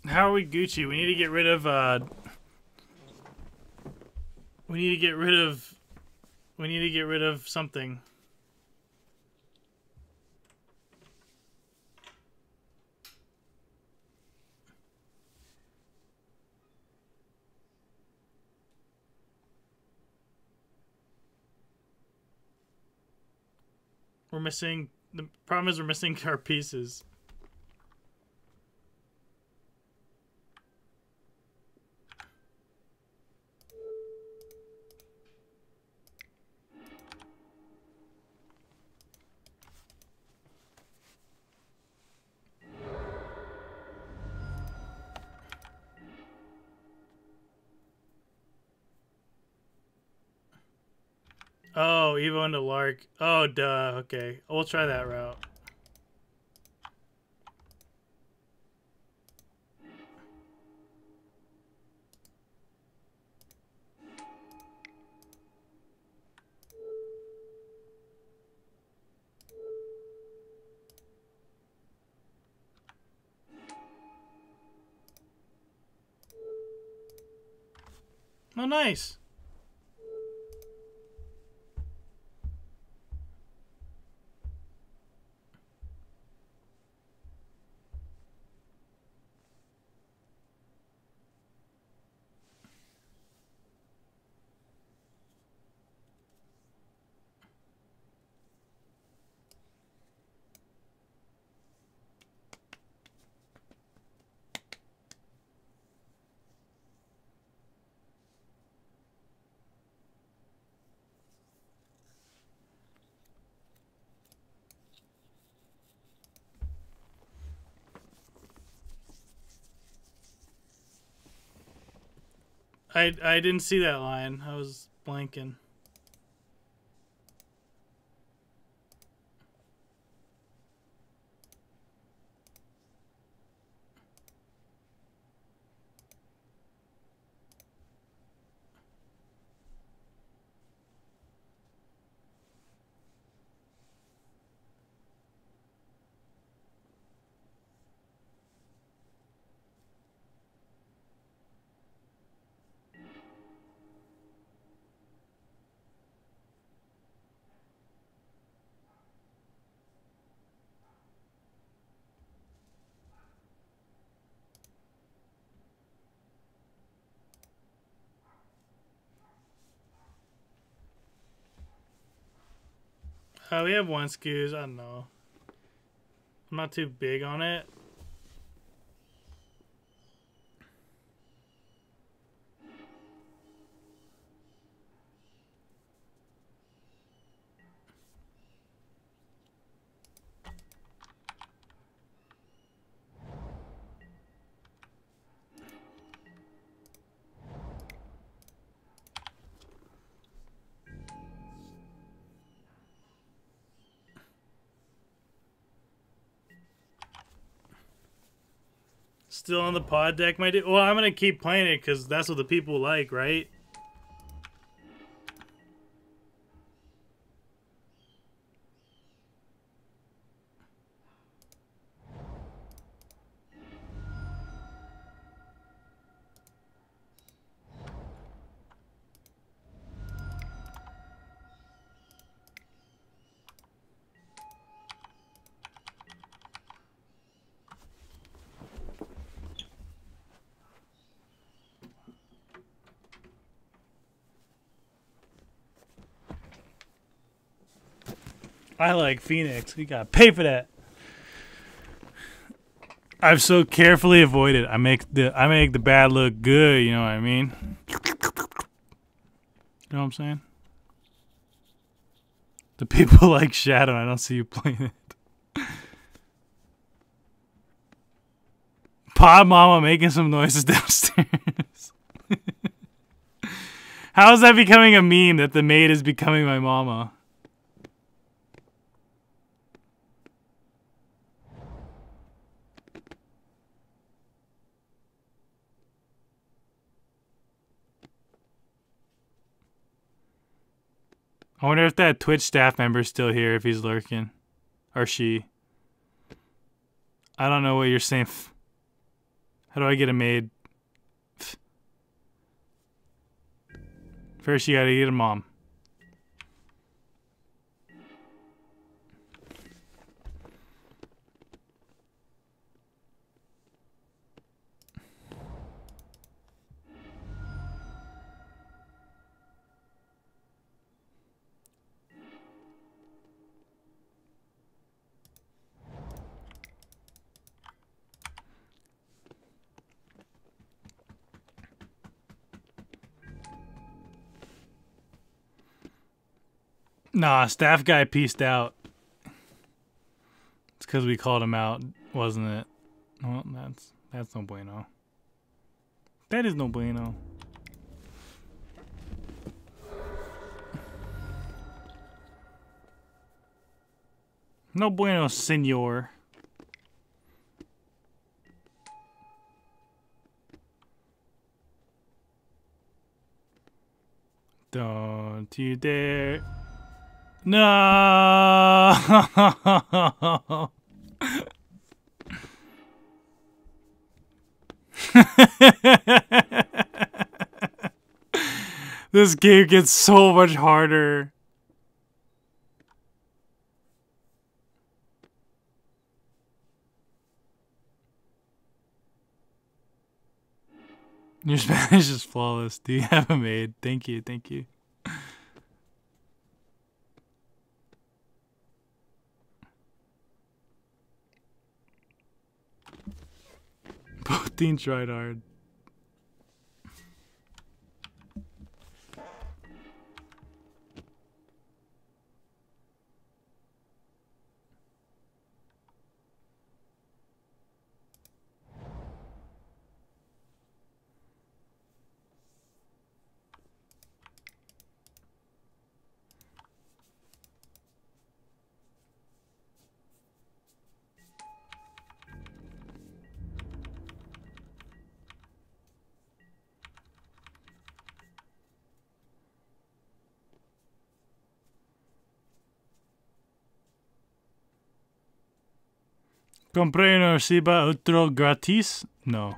How are we Gucci? We need to get rid of we need to get rid of something. We're missing, the problem is we're missing our pieces. Oh, Evo into Lark. Oh, duh. Okay. We'll try that route. Oh, nice. I didn't see that line. I was blanking. We have one SKUs. I don't know. I'm not too big on it. Still on the pod deck, my dude? Well, I'm going to keep playing it because that's what the people like, right? I like Phoenix. We gotta pay for that. I've so carefully avoided. I make the bad look good. You know what I mean? You know what I'm saying? The people like Shadow. I don't see you playing it. Pod Mama making some noises downstairs. How is that becoming a meme that the maid is becoming my mama? I wonder if that Twitch staff member is still here, if he's lurking. Or she. I don't know what you're saying. How do I get a maid? First, you gotta get a mom. Nah, staff guy pieced out. It's because we called him out, wasn't it? Well, that's no bueno. That is no bueno. No bueno, senor. Don't you dare. No. This game gets so much harder. Your Spanish is flawless. Do you have a maid? Thank you, thank you. Both teams tried hard. Compré una reciba otro gratis? No.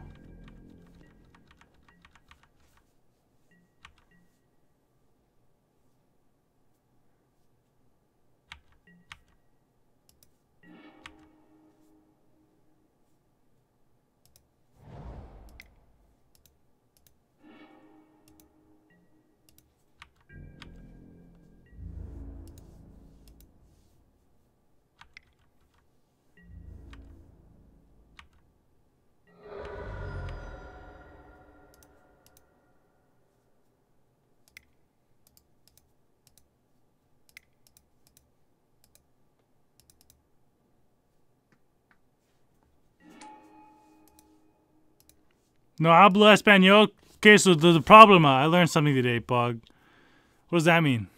No hablo español. Okay, so the problem. I learned something today, Pog. What does that mean?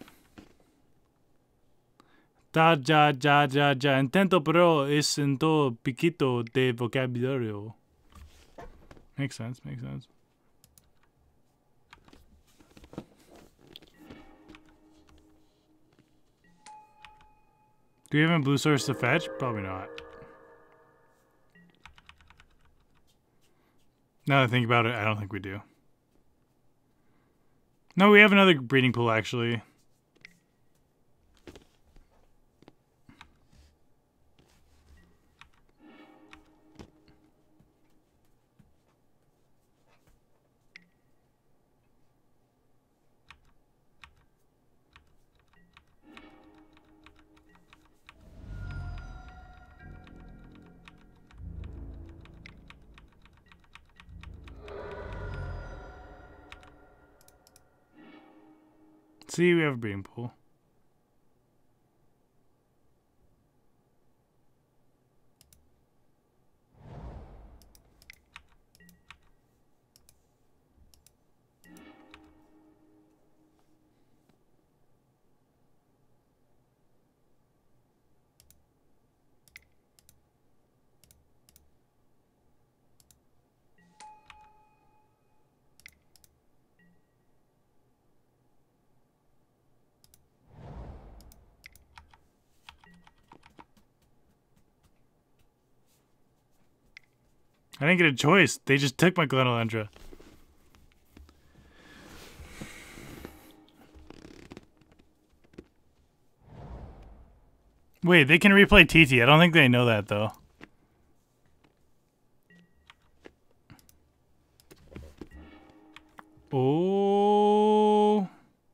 Ja. Intento, pero es en todo piquito de vocabulario. Makes sense, makes sense. Do we have a blue source to fetch? Probably not. Now that I think about it, I don't think we do. No, we have another breeding pool, actually. See, we have a breeding pool. I didn't get a choice. They just took my Glenolendra. Wait, they can replay TT. I don't think they know that, though. Oh.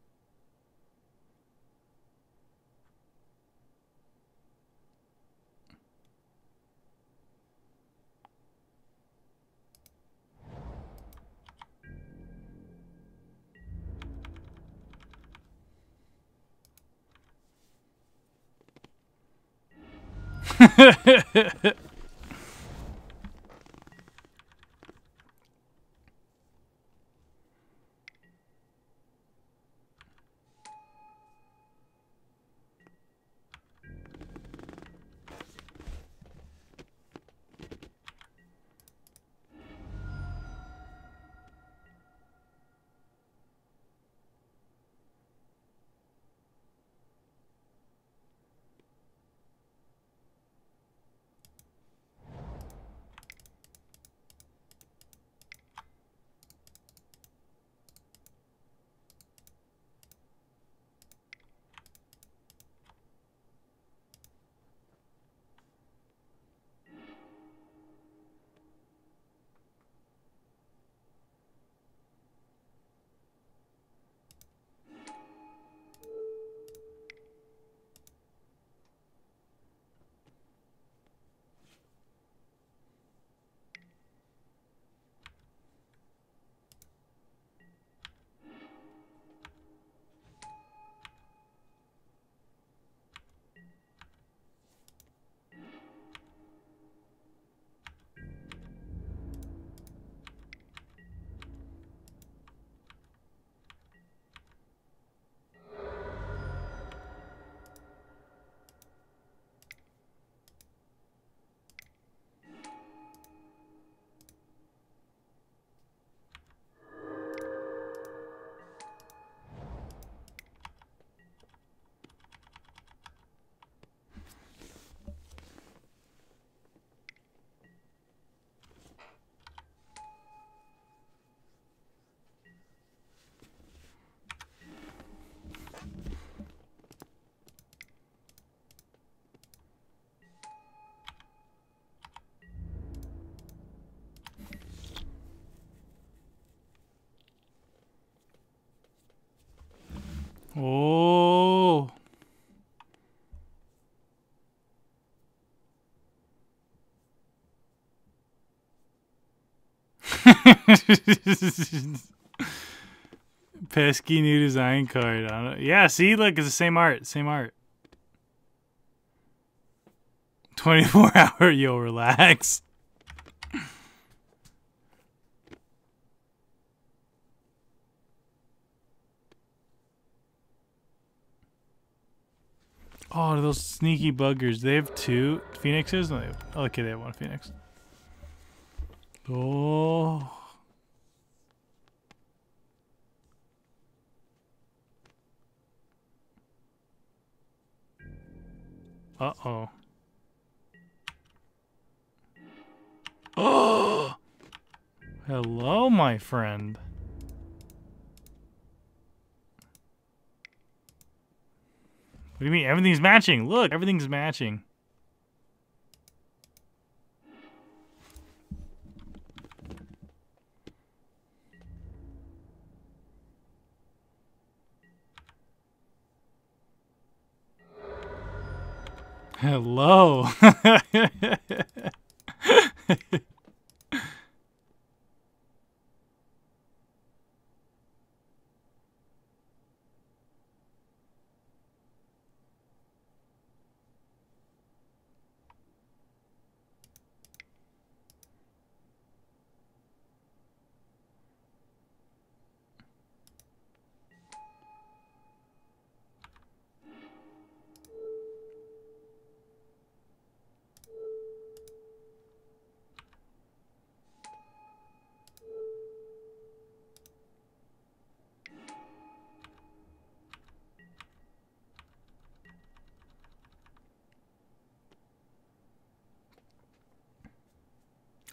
Oh. Pesky new design card. I don't, yeah, see, look, it's the same art. Same art. 24-hour, yo, relax. Oh, those sneaky buggers. They have 2 phoenixes? No, they have, okay, they have 1 phoenix. Oh. Uh-oh. Oh! Hello, my friend. What do you mean? Everything's matching. Look, everything's matching. Hello.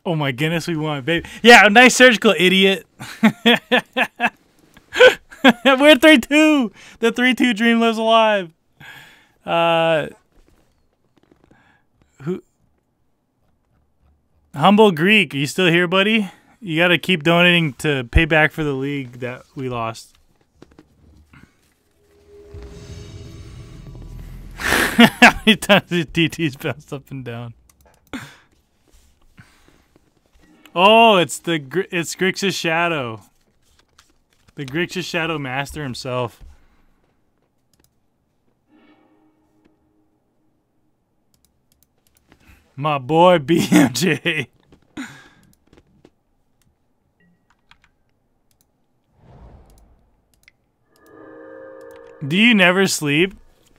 Oh my goodness, we won, baby. Yeah, nice surgical, idiot. We're 3-2. The 3-2 dream lives alive. Who? Humble Greek, are you still here, buddy? You gotta keep donating to pay back for the league that we lost. How many times did TT's bounced up and down? Oh, it's Grix's shadow. The Grix's shadow master himself. My boy BMJ. Do you never sleep?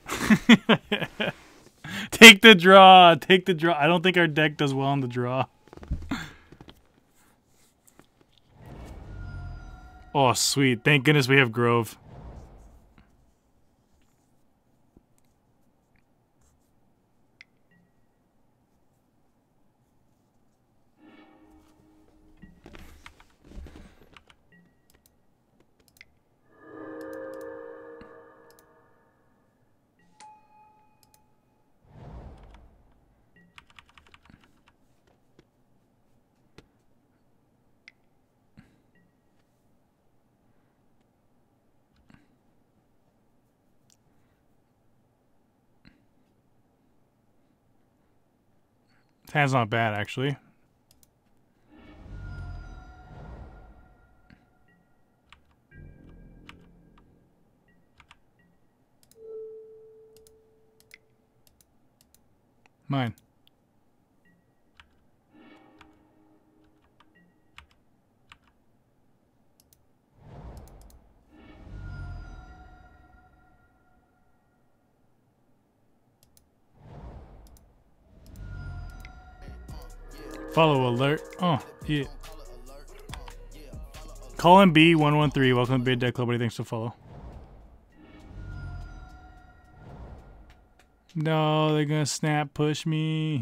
Take the draw. Take the draw. I don't think our deck does well on the draw. Oh, sweet. Thank goodness we have Grove. His hand's not bad, actually. Mine. Follow alert. Oh, yeah. Colin B113. Welcome to Big Deck Club. Buddy, thanks for follow. No, they're gonna snap push me.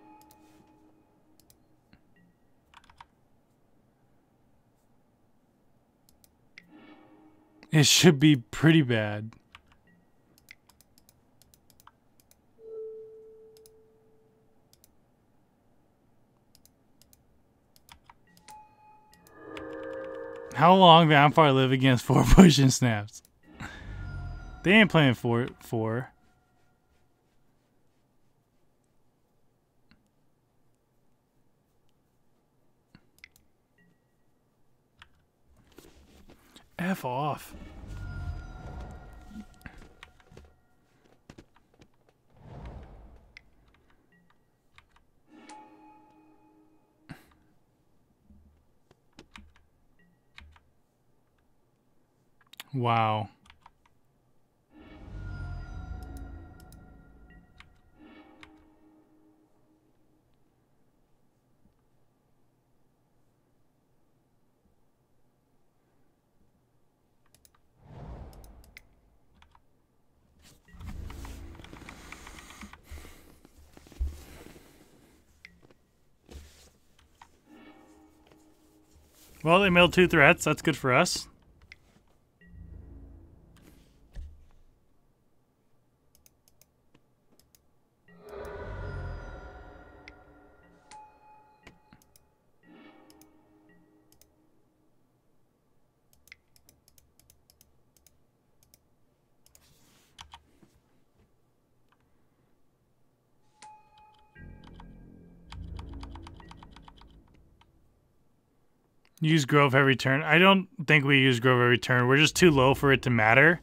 It should be pretty bad. How long Vampire live against 4 pushing snaps? They ain't playing 4. F off. Wow. Well, they milled 2 threats. That's good for us. Use Grove every turn. I don't think we use Grove every turn. We're just too low for it to matter.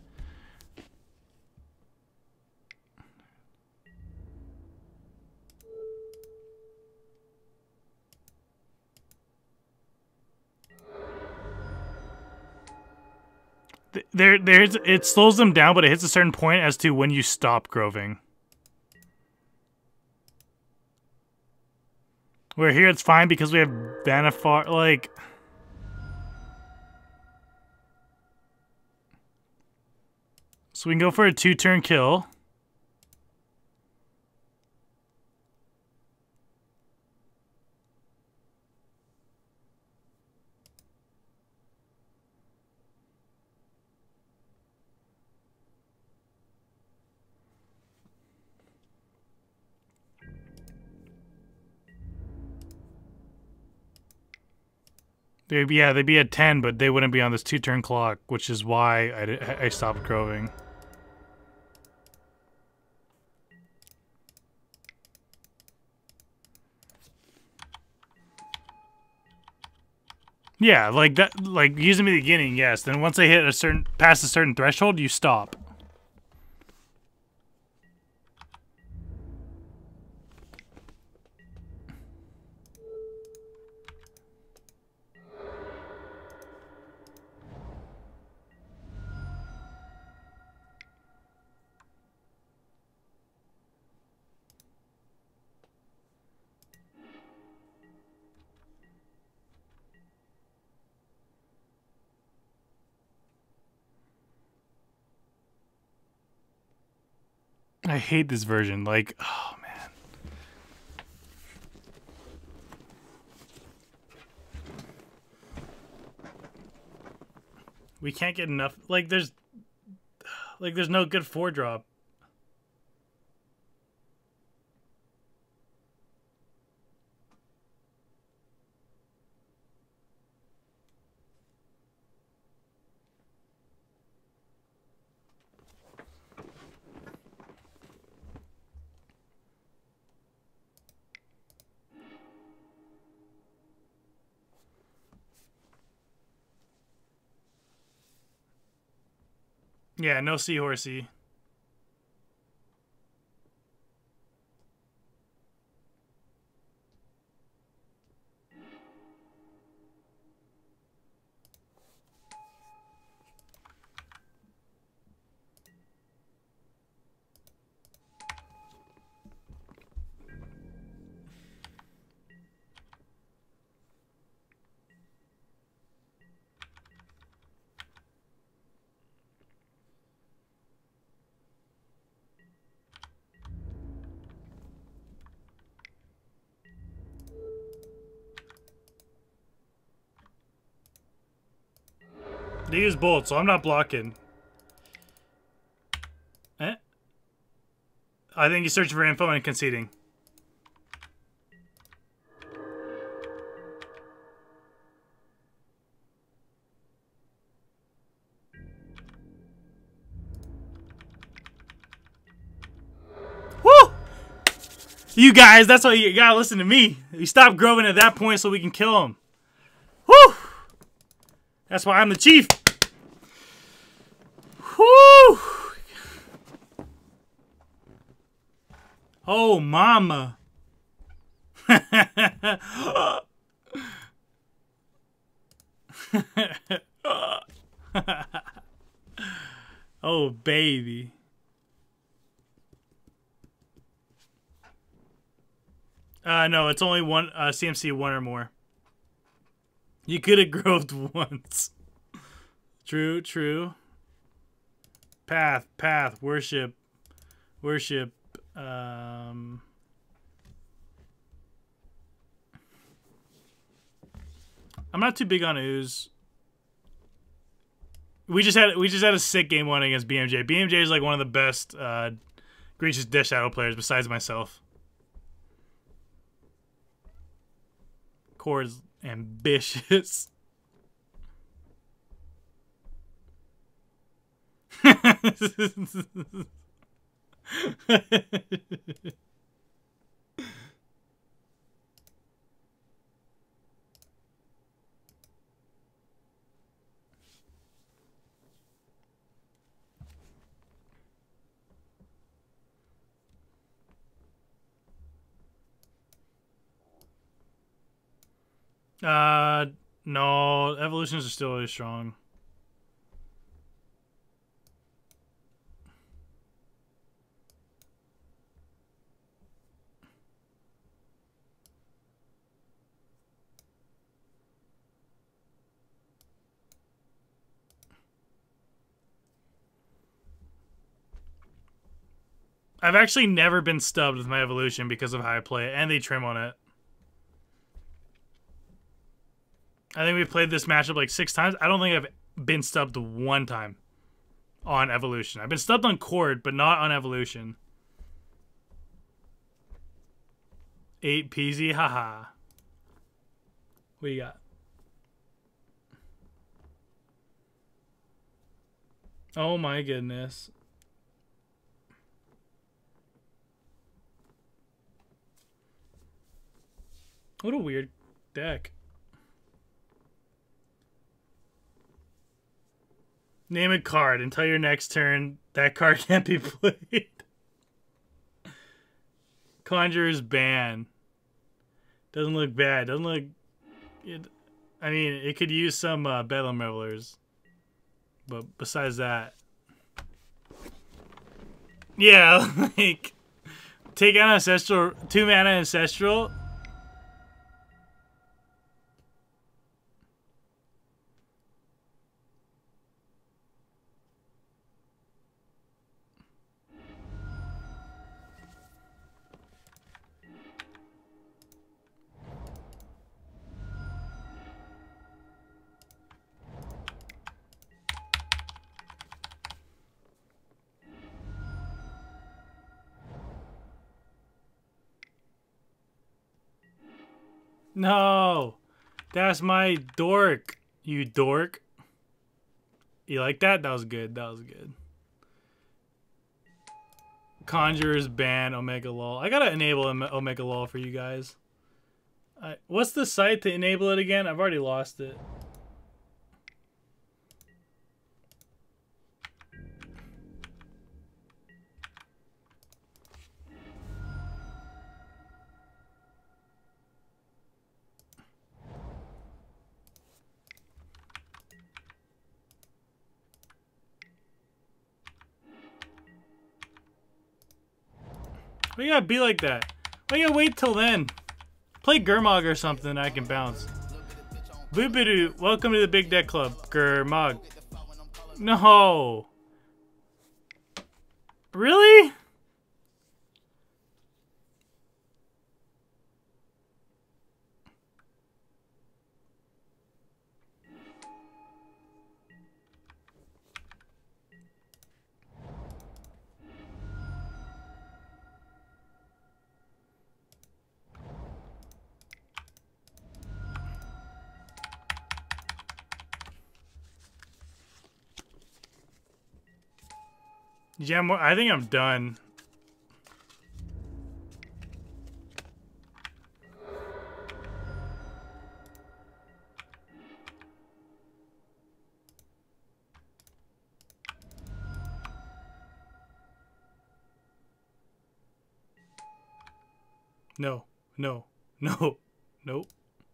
It slows them down, but it hits a certain point as to when you stop groving. Where here it's fine because we have Banifar, like... So we can go for a 2-turn kill. They'd be at 10, but they wouldn't be on this 2-turn clock, which is why I stopped growing. Yeah, like that, like use them at the beginning, yes. Then once they hit past a certain threshold, you stop. I hate this version. Like, oh man. We can't get enough. Like, there's no good 4-drop. Yeah, no seahorsey. They use bolt, so I'm not blocking. Eh? I think he's searching for info and conceding. Woo! You guys, that's why you gotta listen to me. We stop growing at that point so we can kill him. Woo! That's why I'm the chief. Woo! Oh, mama. Oh, baby. No, it's only one CMC 1 or more. You could have groved once. True, true. Path, worship. I'm not too big on ooze. We just had a sick game 1 against BMJ. BMJ is like one of the best Gracious Death Shadow players besides myself. Core is ambitious. No, evolutions are still really strong. I've actually never been stubbed with my evolution because of how I play it, and they trim on it. I think we played this matchup like 6 times. I don't think I've been stubbed 1 time on evolution. I've been stubbed on Cord, but not on evolution. 8 peasy, haha. What you got? Oh my goodness. What a weird deck. Name a card until your next turn. That card can't be played. Conjurer's Ban. Doesn't look bad. Doesn't look... I mean, it could use some Bedlam Revelers. But besides that... Yeah, like... Take out Ancestral... 2 mana Ancestral... No, that's my dork, you dork. You like that? That was good. That was good. Conjurer's Ban, Omega Lol. I gotta enable Omega Lol for you guys. What's the site to enable it again? I've already lost it. Why you gotta be like that? Why you gotta wait till then? Play Gurmag or something I can bounce. Boobidoo, welcome to the Big Deck Club. Gurmag. No. Really? Yeah, I think I'm done. No, no, no, nope.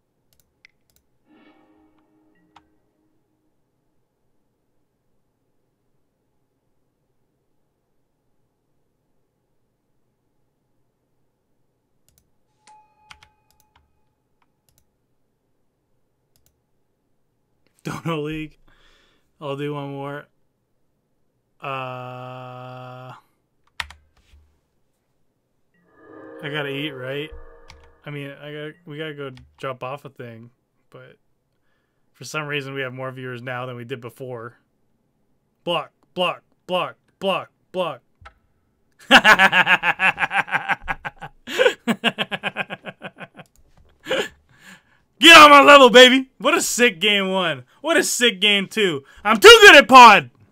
Dono League. I'll do one more. I gotta eat, right? I mean, we gotta go drop off a thing, but for some reason we have more viewers now than we did before. Block, block, block, block, block. Get on my level, baby! What a sick game 1. What a sick game 2. I'm too good at pod!